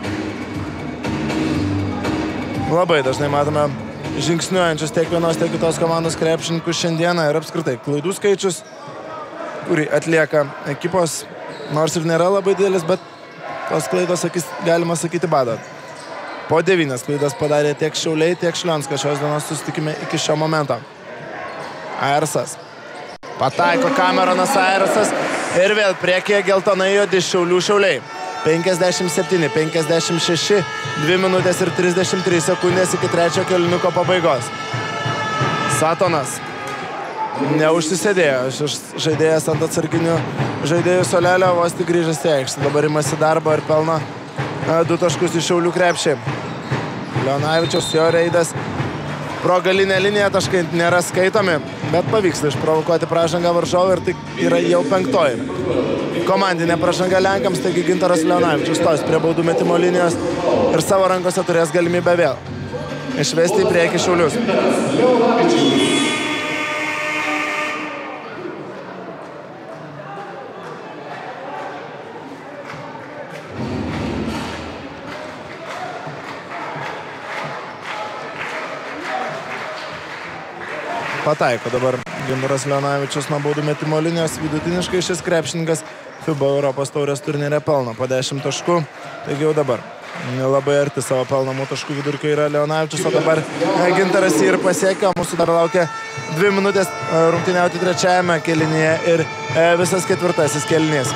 Labai dažnai matome žingsniuojančius tiek vienos, tiek kitos komandos krepšininkus šiandieną ir apskritai klaidų skaičius, kurį atlieka ekipos, nors ir nėra labai didelis, bet tos klaidos, galima sakyti, bado. Po 9 klaidas padarė tiek Šiauliai, tiek Šlionskas šios dienos susitikime iki šio momento. Airsas. Pataiko Kameronas Airsas ir vėl priekyje geltonai juodi Šiauliai. 57-56, 2 minutės ir 33 sekundės iki trečio kėlinuko pabaigos. Satonas. Neužsisėdėjo žaidėjas ant atsarginių žaidėjų solelio, vos tik grįžęs į aikštę. Dabar imasi darbo ir pelno 2 taškus iš Šiaulių krepšį. Leonavičiaus jo reidas pro galinę liniją, taškai nėra skaitomi, bet pavyksta išprovokuoti pražangą varžovą ir tai yra jau 5. Komandinė pražanga Lenkams, taigi Gintaras Leonavičius stos prie baudų metimo linijos ir savo rankose turės galimybę vėl išvesti į priekį Šiaulius. Pataiko dabar Gintaras Leonavičius nuo baudų metimo linijos. Vidutiniškai šis krepšininkas FIBA Europos taurės turnyre pelno po 10 taškų. Taigi jau dabar labai arti savo pelnomų taškų vidurkio yra Leonavičius, o dabar Gintaras jį ir pasiekė. Mūsų dar laukia 2 minutės rungtyniauti trečiajame kėlinyje ir visas 4. kėlinys.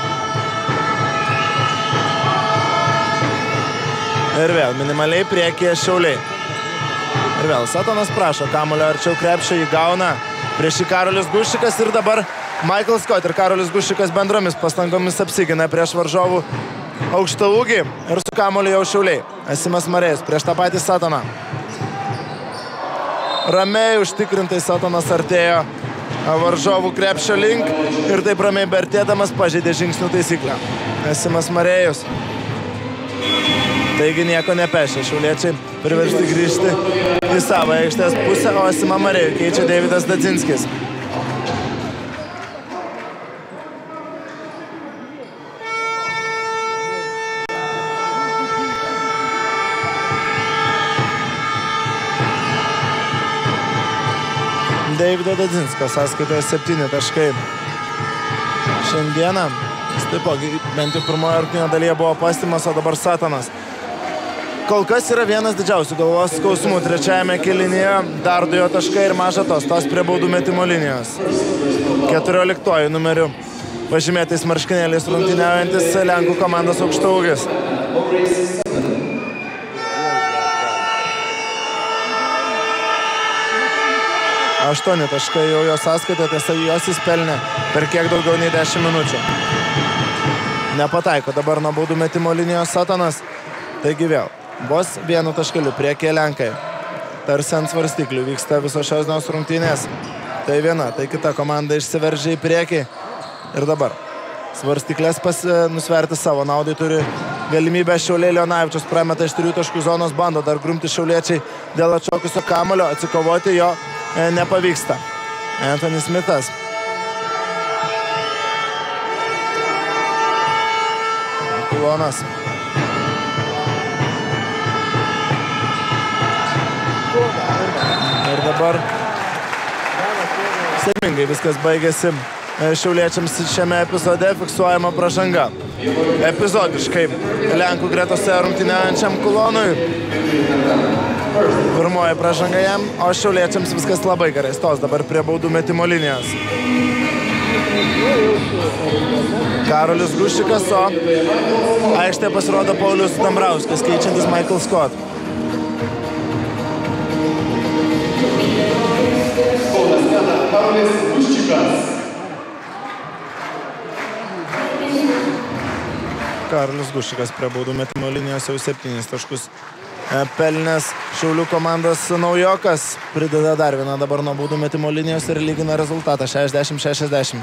Ir vėl minimaliai priekyje Šiauliai. Ir vėl Satonas prašo kamuolio arčiau krepšio, jį gauna prieš jį Karolis Gušikas ir dabar Michael Scott ir Karolis Gušikas bendromis pastangomis apsigina prieš varžovų aukštą ūgį ir su kamuoliu jau Šiauliai. Simas Marėjus prieš tą patį Satoną. Ramiai užtikrintai Satonas artėjo varžovų krepšio link ir taip ramiai bertėdamas pažeidė žingsnių taisyklę. Simas Marėjus. Taigi nieko nepešė. Šiauliečiai priversti grįžti į savo aikštės pusę, o Simą Marėjų keičia Deividas Dadzinskis. Deivido Dadzinsko sąskaitoje 7 taškai. Šiandieną jis taipogi bent jau pirmoje rungtynių dalyje buvo pastimas, o dabar Satonas. Kol kas yra vienas didžiausių galvos skausmų trečiajame kėlinyje, dar 2 taškai ir maža tos prie baudų metimo linijos. 14 numeriu pažymėtais marškinėliais rungtyniaujantis Lenkų komandos aukštaūgis. Aštuoni taškai jau jo sąskaitoje, tiesa jos jis pelnė per kiek daugiau nei 10 minučių. Nepataiko dabar nuo baudų metimo linijos Satonas, taigi vėl. Vos 1 taškeliu priekyje Lenkai. Tarsi ant svarstyklių vyksta visos šios dienos rungtynės. Tai viena, tai kita komanda išsiveržia į priekį. Ir dabar svarstyklės nusverti savo naudai turi galimybę Šiauliai. Leonavičius prameta iš 3 taškų zonos, bando dar grumti šiauliečiai dėl atšokusio kamuolio. Atsikovoti jo nepavyksta. Anthony Smithas. Kulonas. Ir dabar sėkmingai viskas baigėsi šiauliečiams šiame epizode, fiksuojama pražanga. Epizodiškai Lenkų gretose rungtyniaujančiam Kulonui. Pirmoji pražanga jam, o šiauliečiams viskas labai gerai. Stos dabar prie baudų metimo linijos. Karolis Guščikas, o aikštėje pasirodo Paulius Dambrauskas, keičiantis Michael Scott. Karolis Guščikas. Karolis Guščikas prie baudų metimo linijos jau 7 taškus pelnęs Šiaulių komandos naujokas. Prideda dar vieną dabar nuo baudų metimo linijos ir lygina rezultatą 60-60.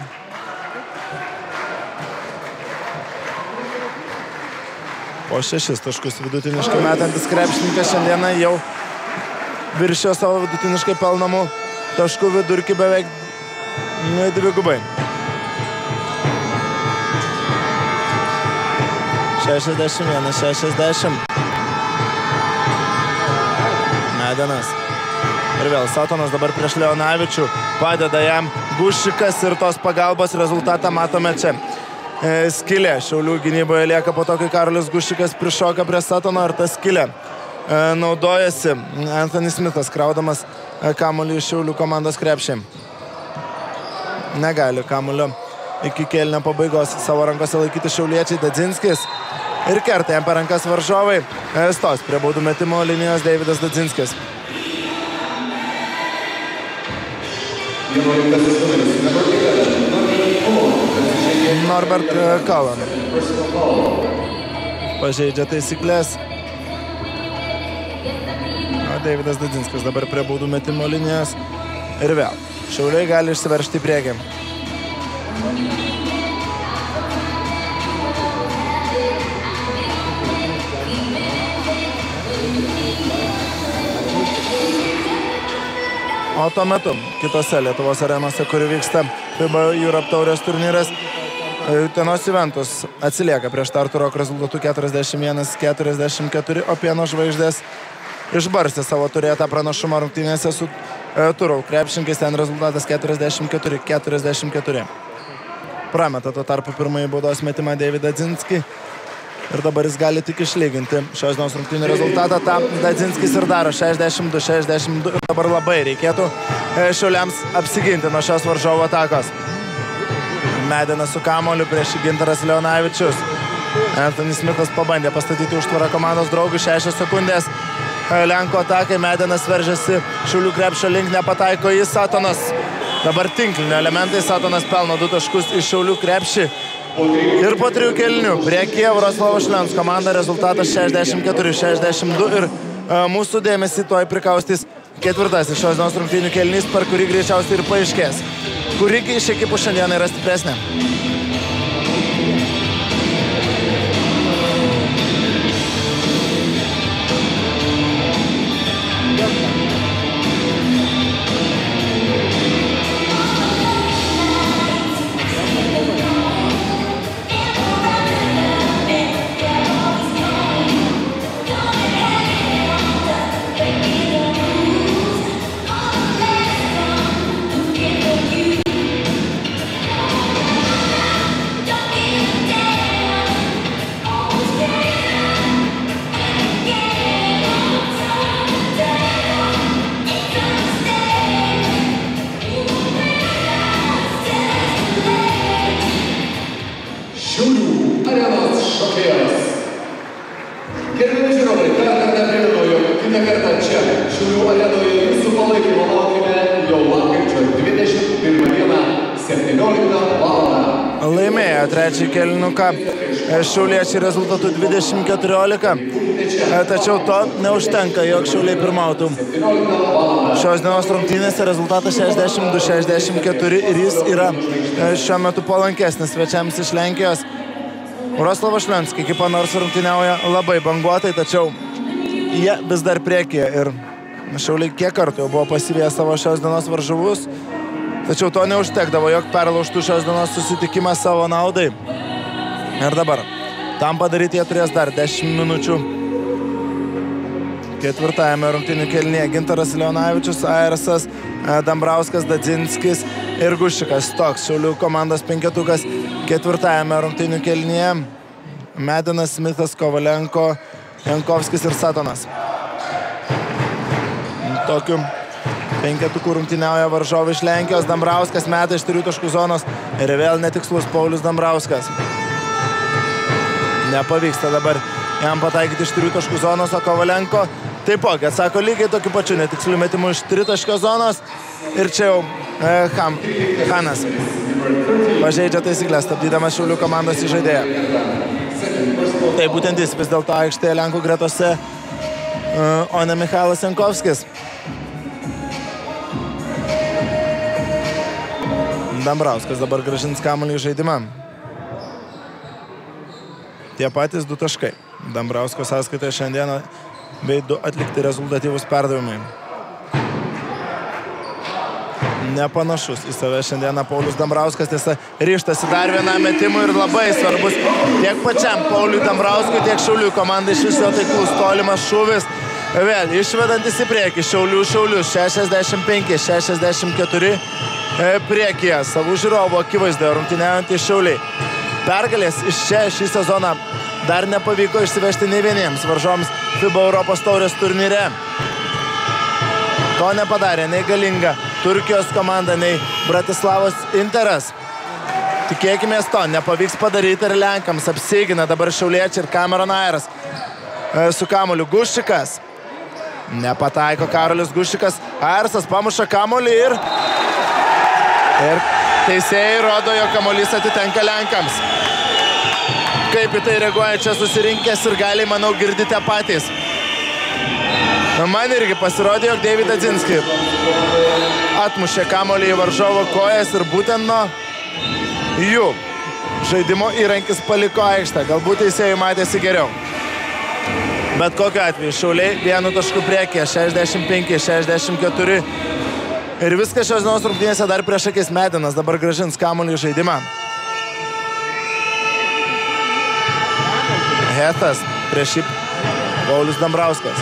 Po 6 taškus vidutiniškai metantis krepšininkas šiandieną jau viršijo savo vidutiniškai pelnamų taškų vidurkį beveik dvigubai. 61-60. Medenas. Ir vėl Satonas dabar prieš Leonavičių. Padeda jam Guščikas ir tos pagalbos rezultatą matome čia. Skylė Šiaulių gynyboje lieka po to, kai Karolis Guščikas prišoka prie Satono ir ta skylė naudojasi Anthony Smithas, kraudamas kamuolį iš Šiaulių komandos krepšį. Negali kamuolio iki kėlinio pabaigos savo rankose laikyti šiauliečiai. Dadzinskis ir kerta jam per rankas varžovai. Stos prie baudų metimo linijos Deividas Dadzinskis. Norbert Cullen pažeidžia taisyklės. Deividas Dadzinskis dabar prie baudų metimo linijos. Ir vėl Šiauliai gali išsiveržti į priekį. O tuo metu kitose Lietuvos arenose, kur vyksta FIBA Europe taurės turnyras, Utenos Juventus atsilieka prieš Tartu Rock rezultatų 41-44, o Pieno žvaigždės išbarstė savo turėtą pranašumą rungtynėse su Turau krepšininkais, ten rezultatas 44-44. Prameta tuo tarpu pirmąjį baudos metimą Deividą Dadzinskį ir dabar jis gali tik išlyginti šios dienos rungtynių rezultatą. Ta Dadzinskis ir daro 62-62 ir dabar labai reikėtų Šiauliams apsiginti nuo šios varžovo atakos. Medenas su kamuoliu prieš Gintaras Leonavičius. Anthony Smithas pabandė pastatyti užtvarą komandos draugų, 6 sekundės. Lenko atakai, Medenas veržiasi Šiaulių krepšio link, nepataiko į Satonas. Dabar tinklinio elementai, Satonas pelno 2 taškus iš Šiaulių krepšį. Ir po 3 kėlinių priekyje Vroclavo Šlens komanda, rezultatas 64-62 ir mūsų dėmesį tuoj prikaustys ketvirtasis šios dienos rungtynių kėlinys, per kurį greičiausiai ir paaiškės, kuri iš ekipų šiandien yra stipresnė. Laimėjo trečią kėlinuką šiauliečiai rezultatų 20-14, tačiau to neužtenka, jog Šiauliai pirmautų. Šios dienos rungtynėse rezultatas 62-64 ir jis yra šiuo metu palankesnis svečiams iš Lenkijos. Vroclavo Šlensk ekipa nors rungtyniauja labai banguotai, tačiau jie vis dar priekyje ir Šiauliai kiek kartų jau buvo pasiviję savo šios dienos varžovus. Tačiau to neužtekdavo, jog perlaužtų šios dienos susitikimą savo naudai. Ir dabar tam padaryti jie turės dar 10 minučių. Ketvirtajame rungtynių kėlinyje Gintaras Leonavičius, Airsas, Dambrauskas, Dadzinskis ir Guščikas. Toks Šiaulių komandos penketukas ketvirtajame rungtynių kėlinyje. Medenas, Smithas, Kovalenko, Jankovskis ir Satonas. tokiu penketukų rungtyniauja varžovai iš Lenkijos. Dambrauskas meta iš 3 taškų zonos ir vėl netikslus Paulius Dambrauskas. Nepavyksta dabar jam pataikyti iš 3 taškų zonos, o Kovalenko taipogi atsako lygiai tokiu pačiu netiksliu metimu iš 3 taškio zonos. Ir čia jau Hanas pažeidžia taisyklės, stabdydamas Šiaulių komandos įžaidėją. Tai būtent jis vis dėlto aikštėje Lenkų gretose, o ne Michailas Jankovskis. Dambrauskas dabar grąžins kamuolį į žaidimą. Tie patys 2 taškai. Dambrausko sąskaitoje šiandieną bei 2 atlikti rezultatyvūs perdavimai. Nepanašus į save šiandieną Paulius Dambrauskas, tiesa, ryžtasi dar vienam metimui ir labai svarbus tiek pačiam Pauliui Dambrauskui, tiek Šiaulių komandai iš viso taiklus tolimas šūvis. Vėl išvedantis į priekį Šiaulius 65-64 priekyje savų žiūrovų akivaizdoje rungtyniaujantys Šiauliai. Pergalės iš čia šį sezoną dar nepavyko išsivežti nei vieniems varžoms FIBA Europos taurės turnyre. To nepadarė nei galinga Turkijos komanda, nei Bratislavos Interas. Tikėkime to, nepavyks padaryti ir Lenkams. Apsigina dabar šiauliečiai ir Cameron Ayres. Su kamuoliu Guščikas. Nepataiko Karolis Guščikas. Ayresas pamuša kamuolį ir teisėjai rodo, jog kamuolys atitenka Lenkams. Kaip į tai reaguoja čia susirinkęs ir galiai, manau, girdite patys. Man irgi pasirodė, jog David Adzinski atmušė kamuolį į varžovo kojas ir būtent nuo jų žaidimo įrankis paliko aikštę. Galbūt teisėjai matėsi geriau. Bet kokiu atveju Šiauliai 1 tašku priekį, 65-64. Ir viskas šios dienos rungtynėse dar prieš akis. Medinas dabar grąžins kamuolį į žaidimą. Hetas prieš šį Paulius Dambrauskas.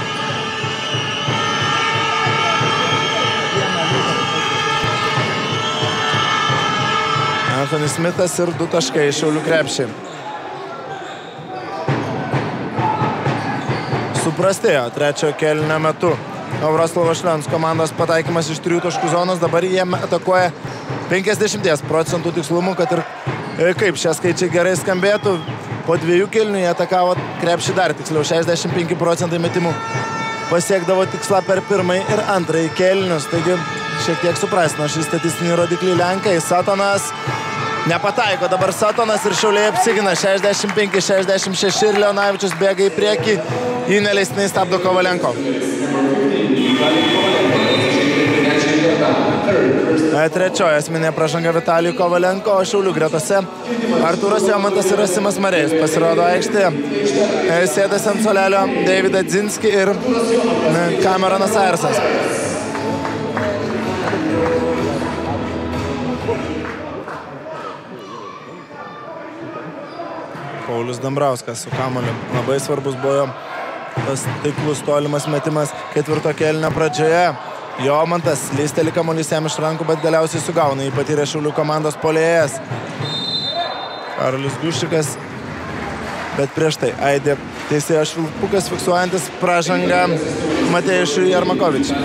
Anthony Smithas ir 2 taškai iš Šiaulių krepšį. Suprastėjo trečiojo kėlinio metu Vroclavo Šlens komandos pataikymas iš 3 taškų zonos. Dabar jie atakuoja 50% tikslumu, kad ir kaip šie skaičiai gerai skambėtų. Po 2 kėlinių jie atakavo krepšį dar tiksliau. 65% metimų pasiekdavo tikslą per pirmąjį ir antrąjį kėlinius. Taigi šiek tiek suprasino šį statistinį rodiklį Lenkai. Satonas nepataiko. Dabar Satonas ir Šiauliai apsigina 65-66 ir Leonavičius bėga į priekį. Jį neleistinai stabdo Kovalenko. Trečioji asmeninė pražanga Vitalijui Kovalenko, o Šiaulių gretose Artūras Jomantas ir Rasimas Marėjus pasirodo aikštėje. Sėdasi ant suolelio David Adzinski ir Cameronas Ayresas. Paulius Dambrauskas su kamuoliu. Labai svarbus buvo tas taiklus tolimas metimas ketvirto kėlinio pradžioje. Jomantas lysteli kamuolys jam iš rankų, bet galiausiai sugauna. Jį patyrė Šiaulių komandos puolėjas Karolis Guščikas. Bet prieš tai aidė teisėjo švilpukas fiksuojantis pražangą Matėjušui Jarmakovičiui.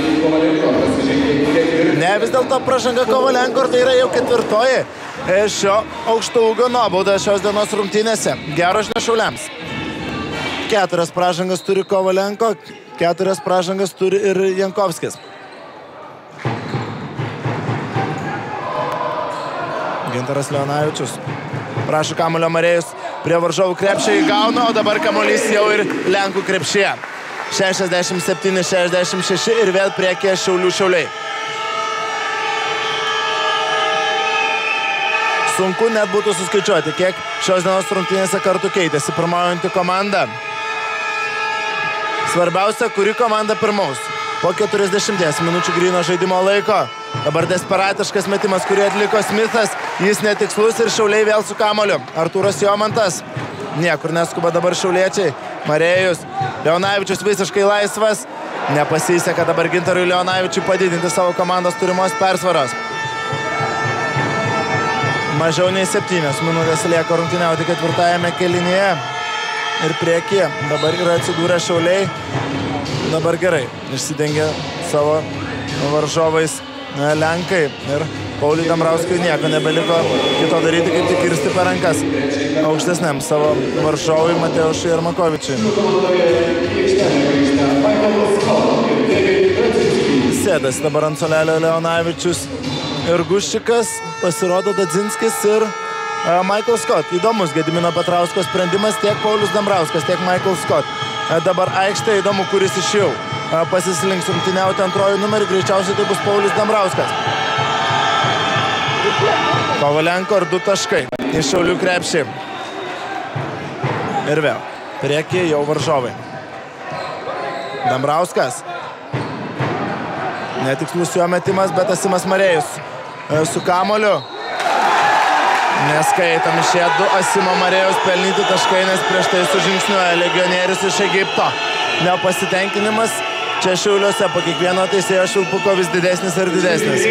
Ne, vis dėlto pražanga Kovalenko, ir tai yra jau 4. šio aukšto ūgio nuobauda šios dienos rungtynėse. Gero žinia Šiauliams. 4 pražangas turi Kovalenko, 4 pražangas turi ir Jankovskis. Gintaras Leonavičius prašo kamuolio Marėjus prie varžovų krepšio, įgauna, o dabar kamuolys jau ir Lenkų krepšyje. 67-66 ir vėl priekyje Šiauliai. Sunku net būtų suskaičiuoti, kiek šios dienos rungtynėse kartų keitėsi pirmaujanti komanda. Svarbiausia, kuri komanda pirmaus. Po 40 minučių gryno žaidimo laiko. Dabar desperatiškas metimas, kurį atliko Smithas. Jis netikslus ir Šiauliai vėl su kamuoliu. Artūras Jomantas. Niekur neskuba dabar šiauliečiai. Marėjus. Leonavičius visiškai laisvas. Nepasiseka dabar Gintarui Leonavičiui padidinti savo komandos turimos persvaros. Mažiau nei 7 minutės lieka rungtyniauti ketvirtajame kėlinyje. Ir priekyje dabar yra atsidūrę Šiauliai. Dabar gerai išsidengia savo varžovais lenkai. Ir Pauliui Dambrauskui nieko nebeliko kito daryti, kaip tik kirsti per rankas aukštesniam savo varžovui Mateušui Jermakovičiui. Sėdasi dabar ant suolelio Leonavičius ir Guščikas, pasirodo Dadzinskis ir Michael Scott. Įdomus Gedimino Petrausko sprendimas, tiek Paulius Dambrauskas, tiek Michael Scott. Dabar aikštė, įdomu, kuris iš jau pasislinks rungtyniauti antrojų numerį, greičiausiai tai bus Paulius Dambrauskas. Kovalenko ir 2 taškai iš Šiaulių krepšį. Ir vėl, priekyje jau varžovai. Dambrauskas. Netikslus jo metimas, bet Asimas Marėjus su kamoliu. Neskaitom šie 2 Asimo Marėjus pelnyti taškai, nes prieš tai sužingsniuoja legionierius iš Egipto. Nepasitenkinimas čia Šiauliuose po kiekvieno teisėjo švilpuko vis didesnis ir didesnis.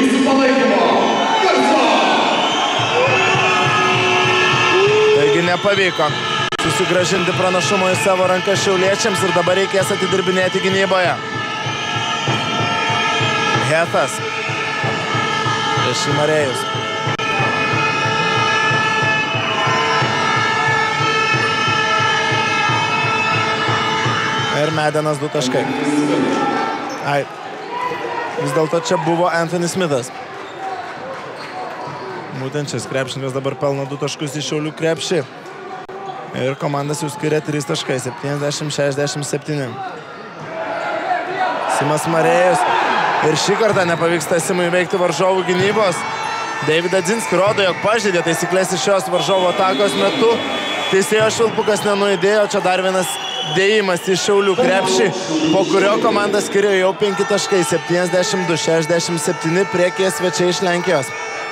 Taigi nepavyko susigrąžinti pranašumo į savo rankas šiauliečiams ir dabar reikės atidirbinėti gynyboje. Hetas prieš Marėjus. Ir Medenas 2 taškai. Vis dėlto čia buvo Anthony Smithas. Būtent šis krepšininkas dabar pelno 2 taškus iš Šiaulių krepšį. Ir komandas jau skiria 3 taškai, 70-67. Simas Marėjus. Ir šį kartą nepavyksta Simui įveikti varžovų gynybos. David Dadzinski rodo, jog pažeidė taisyklės iš šios varžovo atakos metu. Teisėjo švilpukas nenuėdėjo, čia dar vienas dėjimas į Šiaulių krepšį, po kurio komanda skiria jau 5 taškai, 72-67, priekyje svečiai iš Lenkijos.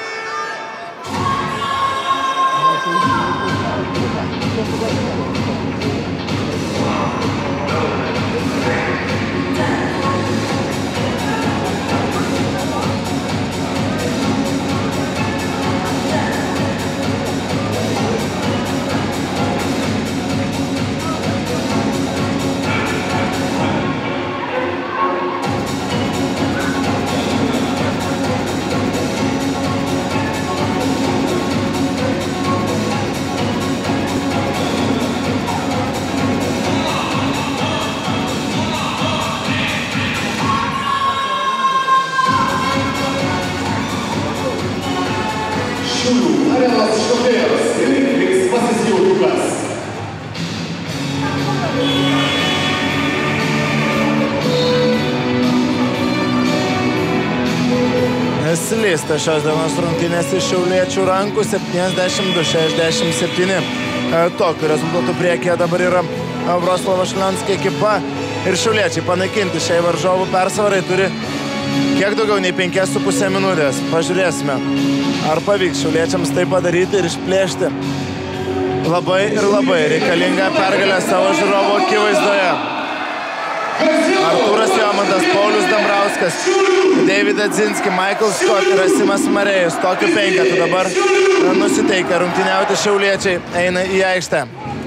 Slysta šios dienos rungtynės iš šiauliečių rankų 72-67. Tokiu rezultatu priekyje dabar yra Vroclavo Šlionskio ekipa ir šiauliečiai panaikinti šiai varžovų persvarai turi kiek daugiau nei 5,5 minutės. Pažiūrėsime, ar pavyks šiauliečiams tai padaryti ir išplėšti labai ir labai reikalingą pergalę savo žiūrovų akivaizdoje. Artūras Jomantas, Paulius Dambrauskas, David Dadzinski, Michael Scott ir Asimas Marėjus. Tokiu 5 dabar nusiteikę rungtyniauti šiauliečiai eina į aikštę.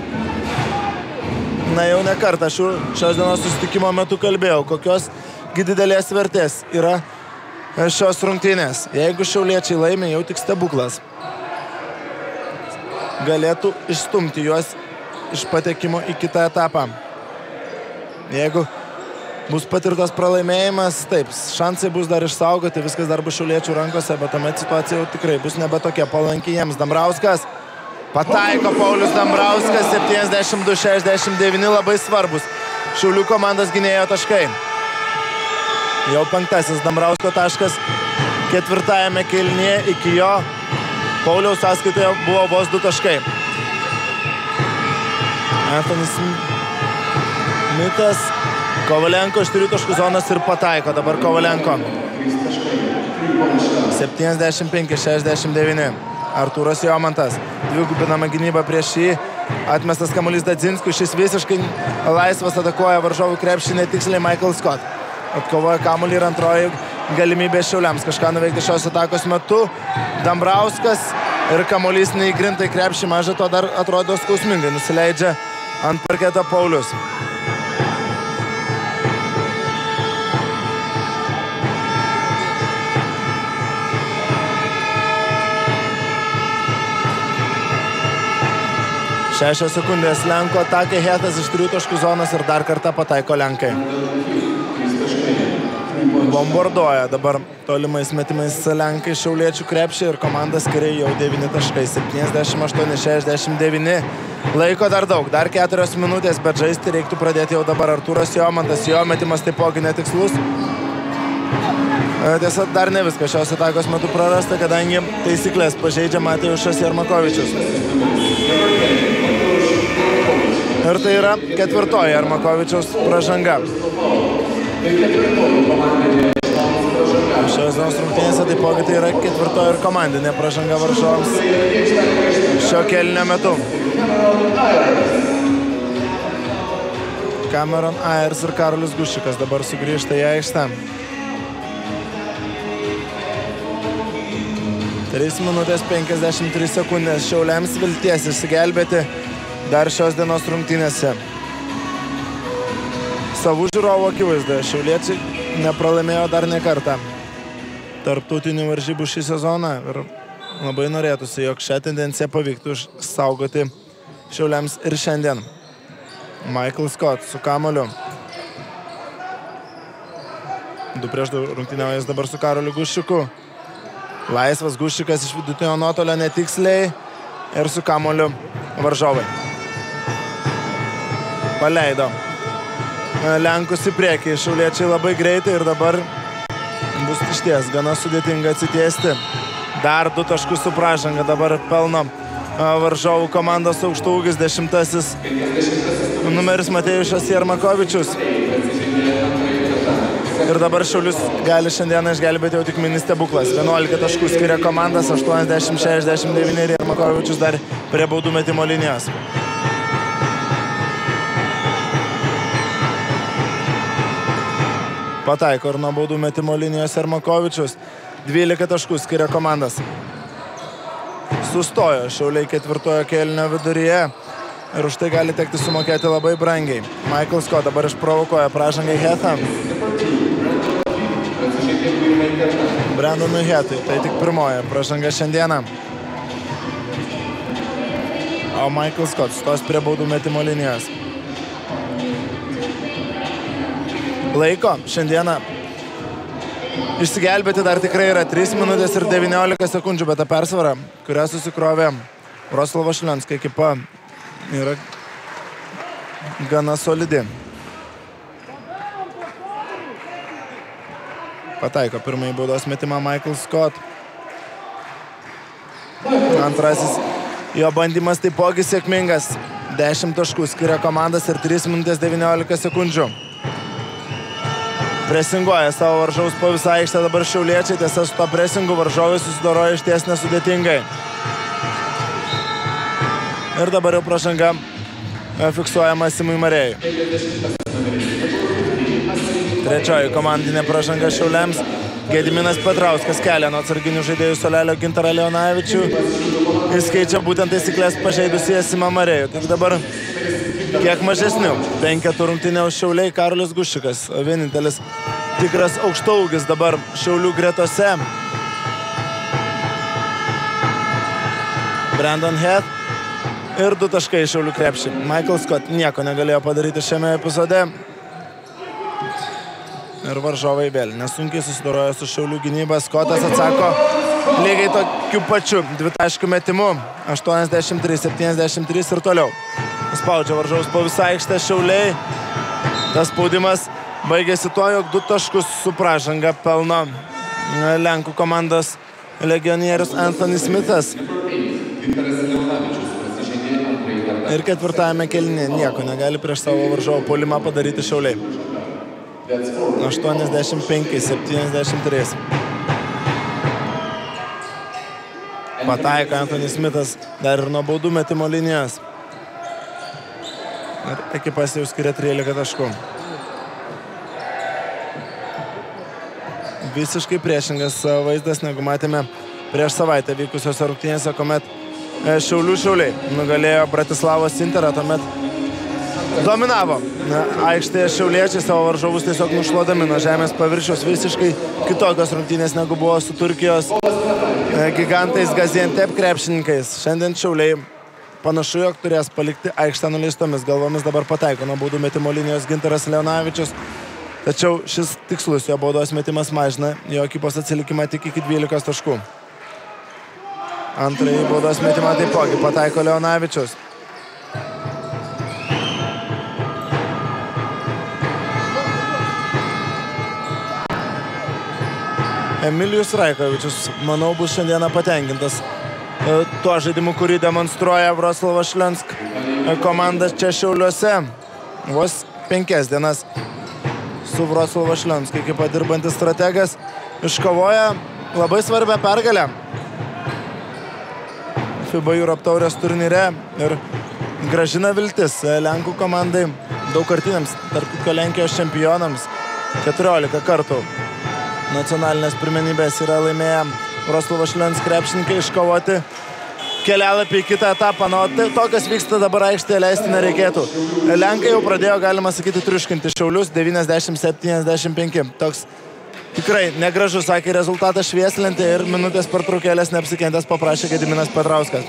Na jau ne kartą šios dienos susitikimo metu kalbėjau, kokios didelės vertės yra šios rungtynės. Jeigu šiauliečiai laimi, jau tik stebuklas galėtų išstumti juos iš patekimo į kitą etapą. Jeigu bus patirtas pralaimėjimas, taip, šansai bus dar išsaugoti, viskas dar bus šiauliečių rankose, bet tuomet situacija jau tikrai bus nebe tokia palanki jiems. Dambrauskas pataiko, Paulius Dambrauskas, 72-69, labai svarbus Šiaulių komandos gynėjo taškai. Jau 5. Dambrausko taškas 4. kėlinyje, iki jo Pauliaus sąskaitoje buvo vos 2 taškai. Anthony Smithas, Kovalenko iš 3 taškų zonos ir pataiko dabar Kovalenko. 75-69. Artūras Jomantas. Dvigubinama gynyba prieš jį. Atmestas kamuolys Dadzinskiui. Šis visiškai laisvas atakuoja varžovų krepšį netiksliai Michael Scott. Atkovoja kamuolį ir antroji galimybė Šiauliams kažką nuveikti šios atakos metu. Dambrauskas ir kamuolys neįgrinta į krepšį. Maža to dar atrodo skausmingai. Nusileidžia ant parketo Paulius. 6 sekundės Lenko atakai, Hetas iš 3 taškų zonos ir dar kartą pataiko Lenkai. Bombarduoja dabar tolimais metimais Lenkai šiauliečių krepšį ir komanda skiria jau 9 taškai, 78-69. Laiko dar daug, dar 4 minutės, bet žaisti reiktų pradėti jau dabar. Artūras Jomantas, jo metimas taipogi netikslus. Tiesa, dar ne viskas šios atakos metu prarasta, kadangi taisyklės pažeidžia Mateušas Jarmakovičius. Ir tai yra 4. Jarmakovičiaus pražanga. Šios dienos rungtynėse taipogi tai yra 4. ir komandinė pražanga varžovams šio kėlinio metu. Cameron Ayers ir Karolis Gušikas dabar sugrįžta į aikštę. 3 minutės 53 sekundės Šiauliams vilties išsigelbėti dar šios dienos rungtynėse. Savų žiūrovų akivaizdoje šiauliečiai nepralaimėjo dar ne kartą tarptautinių varžybų šį sezoną ir labai norėtųsi, jog šią tendenciją pavyktų išsaugoti Šiauliams ir šiandien. Michael Scott su kamuoliu. 2 prieš 2 rungtyniaujas dabar su Karoliu Gušiku. Laisvas Gušikas iš vidutinio nuotolio netiksliai ir su kamuoliu varžovai. Paleido Lenkus į priekį. Šiauliečiai labai greitai ir dabar bus išties gana sudėtinga atsitiesti. Dar 2 taškus su pražanga dabar pelno varžovų komandos aukštaūgis 10 numeris Mateušas Jarmakovičius. Ir dabar Šiaulius gali šiandieną išgelbėti jau tik mini stebuklas. 11 taškų skiria komandas, 80-69 ir Jarmakovičius dar prie baudų metimo linijos. Pataiko ir nuo baudų metimo linijos Jarmakovičius. 12 taškų skiria komandas. Sustojo Šiauliai 4. kėlinio viduryje ir už tai gali tekti sumokėti labai brangiai. Michael Scott dabar išprovokuoja pražangai Hetą. Brandonui Hetui tai tik pirmoji pražanga šiandieną. O Michael Scott stos prie baudų metimo linijos. Laiko šiandieną išsigelbėti dar tikrai yra 3 minutės ir 19 sekundžių, bet ta persvara, kurią susikrovė Vroclavo Šlensko ekipa, yra gana solidi. Pataiko pirmąjį baudos metimą Michael Scott. Antrasis jo bandymas taipogi sėkmingas. 10 taškų skiria komandas ir 3 minutės 19 sekundžių. Presinguoja savo varžovus po visą aikštę dabar šiauliečiai. Tiesa, su to presingu varžovai susidoroja išties nesudėtingai. Ir dabar jau pražanga fiksuojama Simui Marėjui. 3. komandinė pražanga Šiauliams. Gediminas Petrauskas kelia nuo atsarginių žaidėjų suolelio Gintarą Leonavičių. Jis keičia būtent taisyklės pažeidusį Simą Marėjų. Tik dabar kiek mažesnių. 5 rungtyniaus Šiauliai Karolis Gušikas. Vienintelis tikras aukštaūgis dabar Šiaulių gretose. Brandon Het ir 2 taškai Šiaulių krepšį. Michael Scott nieko negalėjo padaryti šiame epizode. Ir varžovai vėl nesunkiai susidoroja su Šiaulių gynyba. Scottas atsako lygiai tokiu pačiu 2 taškų metimu. 83-73 ir toliau. Spaudžia varžovus po visą aikštę Šiauliai. Tas spaudimas baigėsi tuo, jog 2 taškus su pražanga pelno Lenkų komandos legionierius Anthony Smithas. Ir 4. kėlinyje nieko negali prieš savo varžovų puolimą padaryti Šiauliai. 85-73. Pataiko Anthony Smithas dar ir nuo baudų metimo linijos. Ir ekipas jau skiria 13 taškų. Visiškai priešingas vaizdas, negu matėme prieš savaitę vykusiose rungtynėse, kuomet Šiauliai nugalėjo Bratislavos Interą, tuomet dominavo aikštėje šiauliečiai savo varžovus tiesiog nušluodami nuo žemės paviršiaus. Visiškai kitokios rungtynės negu buvo su Turkijos gigantais Gaziantep krepšininkais. Šiandien Šiauliai panašu, jog turės palikti aikštę nuleistomis galvomis. Dabar pataiko nuo baudų metimo linijos Gintaras Leonavičius. Tačiau šis tikslus jo baudos metimas mažina jo ekipos atsilikimą tik iki 12 taškų. Antrąjį baudos metimą taipogi pataiko Leonavičius. Emilijus Raikovičius, manau, bus šiandieną patenkintas tuo žaidimu, kurį demonstruoja Vroclavo Šlensk komanda čia Šiauliuose. Vos 5 dienas su Vroclavo Šlensk ekipa dirbantis strategas iškovoja labai svarbią pergalę FIBA Europe taurės turnyre ir grąžina viltis Lenkų komandai daugkartiniams, tarp kitko Lenkijos čempionams. 14 kartų nacionalinės pirmenybės yra laimėję Vroclavo Šlensk krepšininkai iškovoti kelialapį į kitą etapą. To, kas vyksta dabar aikštėje, leisti nereikėtų. Lenkai jau pradėjo, galima sakyti, triuškinti Šiaulius 90-75. Toks tikrai negražus, sakė, rezultatas švieslentė ir minutės pertraukėlės neapsikentęs paprašė Gediminas Petrauskas.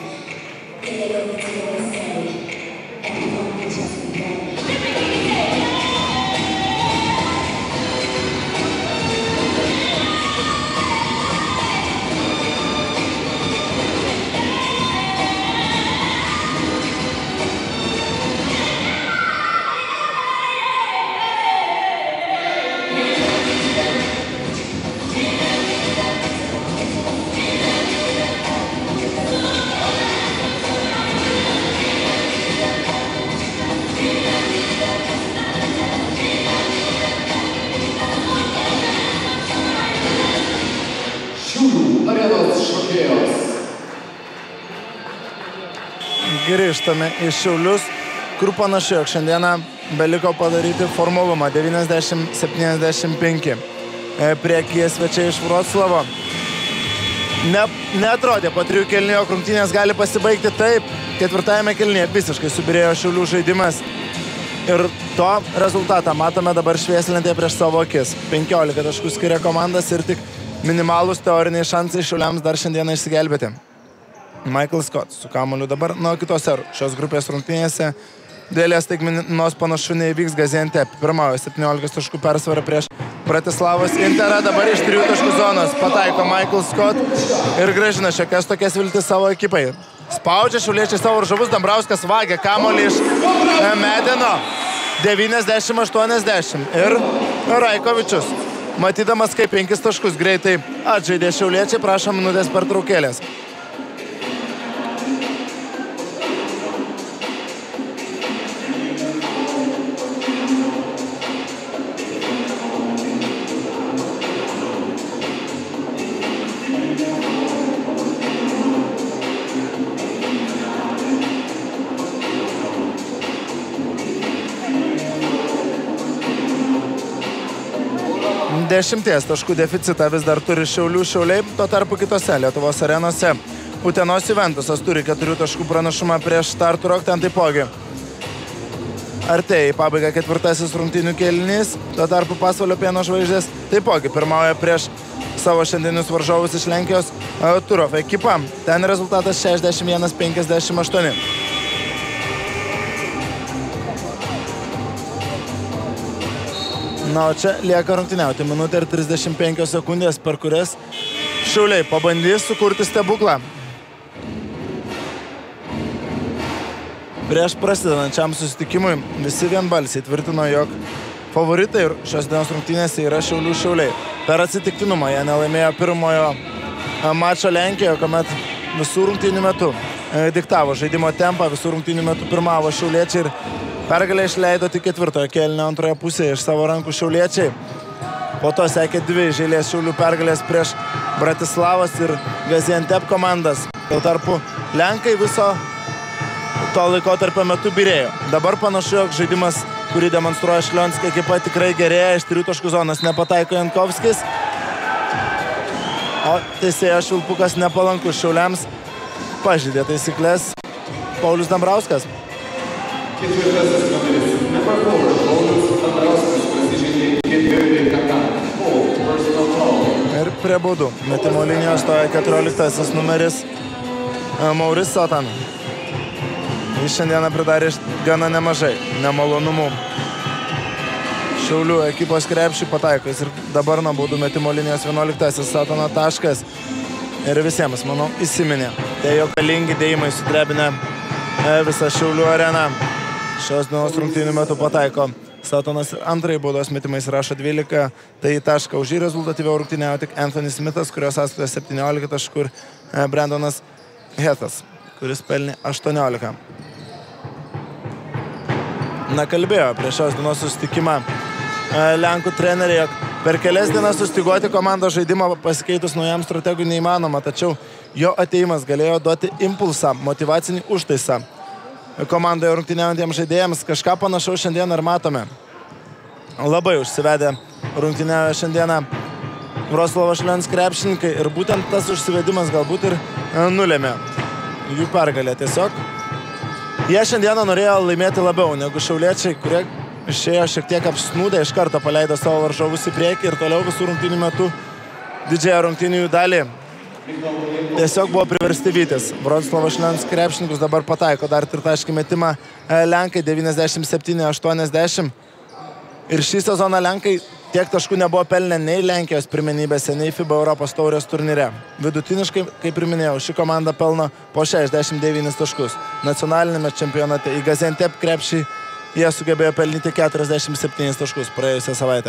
Grįžtame į Šiaulius, kur panašu, jog šiandieną beliko padaryti formalumą 90-75. Priekyje svečiai iš Vroclavo. Neatrodė po 3 kėlinių, jog rungtynės gali pasibaigti taip. Ketvirtajame kėlinyje visiškai subyrėjo Šiaulių žaidimas. Ir to rezultatą matome dabar švieslentėje prieš savo akis. 15 taškų skiria komandas ir tik minimalūs teoriniai šansai Šiauliams dar šiandieną išsigelbėti. Michael Scott su kamuoliu dabar nuo kitos šios grupės rungtynėse. Dėlės staigmenos panašu neįvyks. Gaziantep pirmauja 17 taškų persvarą prieš Bratislavos Interą. Dabar iš 3 taškų zonos pataiko Michael Scott ir grąžina šiokias tokias viltis savo ekipai. Spaudžia šiauliečiai savo varžovus. Dambrauskas vagia kamuolį iš Medeno 90-80 ir Raikovičius, matydamas kaip 5 taškus greitai atžaidė šiauliečiai, prašo minutės pertraukėlės. Dešimties taškų deficitą vis dar turi Šiauliai, tuo tarpu kitose Lietuvos arenose. Utenos Juventusas turi 4 taškų pranašumą prieš Tartu Rock, ten taipogi artėja į pabaigą 4 rungtynių kėlinys, tuo tarpu Pasvalio Pieno Žvaigždės taipogi pirmauja prieš savo šiandienius varžovus iš Lenkijos Turov ekipa. Ten rezultatas 61-58. Na, o čia lieka rungtyniauti minutė ir 35 sekundės, per kurias Šiauliai pabandys sukurti stebuklą. Prieš prasidedančiam susitikimui visi vienbalsiai tvirtino, jog favoritai ir šios dienos rungtynėse yra Šiauliai. Per atsitiktinumą jie nelaimėjo pirmojo mačo Lenkijoje, kuomet visų rungtynių metu diktavo žaidimo tempą, visų rungtynių metu pirmavo šiauliečiai ir pergalę išleido tik 4 kėlinio antroje pusėje iš savo rankų šiauliečiai. Po to sekė 2 iš eilės Šiaulių pergalės prieš Bratislavos ir Gaziantep komandas. Tuo tarpu Lenkai viso to laikotarpio metu byrėjo. Dabar panašu, jog žaidimas, kurį demonstruoja Šlensk ekipa, tikrai gerėja. Iš 3 taškų zonos nepataiko Jankovskis. O teisėjo švilpukas nepalankus Šiauliams. Pažeidė taisyklės Paulius Dambrauskas. Ketvirtasis numeris, number 4, Paulius Dambrauskas, pasižaidė 4 kartą. Personal foul. Ir prie baudų metimo linijos stoja 14 numeris Maurice Sotan. Jis šiandieną pridarė gana nemažai nemalonumų. Šiaulių ekipos krepšį pataiko ir dabar nuo baudų metimo linijos 11-asis Satono taškas. Ir visiems, manau, įsiminė. Tai jo galingi dėjimai sudrebinę visą Šiaulių areną. Šios dienos rungtynių metu pataiko Satonas ir antrąjį baudos metimais rašo 12. Tai į tašką už jį rezultatyviau rungtynėjo tik Anthony Smithas, kurio sąskaitoje 17 taškų ir Brandonas Hetas, kuris pelnė 18. Na, kalbėjo prieš šios dienos susitikimą Lenkų treneriai, jog per kelias dienas sustiguoti komandos žaidimą pasikeitus naujam strategui neįmanoma, tačiau jo ateimas galėjo duoti impulsą, motyvacinį užtaisą komandoje rungtyniaujantiems žaidėjams. Kažką panašaus šiandieną ir matome. Labai užsivedė rungtyniauja šiandieną Vroclavo Šlens krepšininkai ir būtent tas užsivedimas galbūt ir nulėmė jų pergalę. Tiesiog jie šiandieną norėjo laimėti labiau negu šiauliečiai, kurie išėjo šiek tiek apsnūdę, iš karto paleido savo varžovus į priekį ir toliau visų rungtynių metu didžiąją rungtynių dalį tiesiog buvo priversti vytis. Vroclavo Šlens krepšininkus dabar pataiko dar tritaškį metimą Lenkai 97-80. Ir šį sezoną Lenkai tiek taškų nebuvo pelnę nei Lenkijos pirmenybėse, nei FIBA Europos taurės turnyre. Vidutiniškai, kaip ir minėjau, ši komanda pelno po 69 taškus. Nacionalinėme čempionate į Gaziantep krepšį jie sugebėjo pelnyti 47 taškus praėjusią savaitę.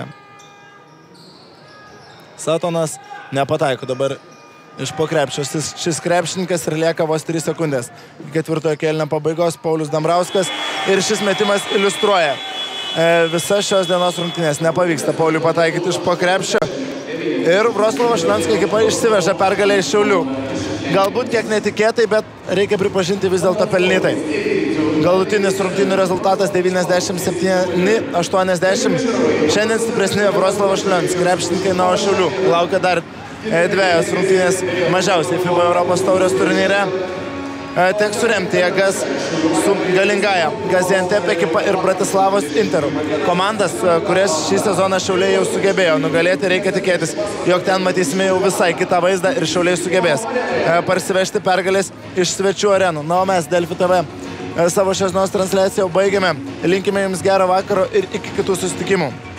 Satonas nepataiko dabar iš po krepšio. Šis krepšininkas ir lieka vos 3 sekundės. Ketvirtojo kėlinio pabaigos Paulius Dambrauskas ir šis metimas iliustruoja visas šios dienos rungtynės. Nepavyksta Pauliui pataikyti iš po krepšio ir Vroclavo Šlensko ekipa išsiveža pergalę iš Šiaulių. Galbūt kiek netikėtai, bet reikia pripažinti vis dėlto pelnytai. Galutinis rungtynių rezultatas 97-80. Šiandien stipresni Vroclavo Šlens krepšininkai nuo Šiaulių. Laukia dar dvejos rungtynės mažiausiai FIBA Europos taurės turnyre. Teks suremti jėgas su galingaja Gaziantep ekipa ir Bratislavos Interu. Komandas, kurias šį sezoną Šiauliai jau sugebėjo nugalėti, reikia tikėtis, jog ten matysime jau visai kitą vaizdą ir Šiauliai sugebės parsivežti pergalės iš svečių arenų. Na, o mes Delfi TV savo šios dienos transliaciją baigiame. Linkime jums gero vakaro ir iki kitų susitikimų.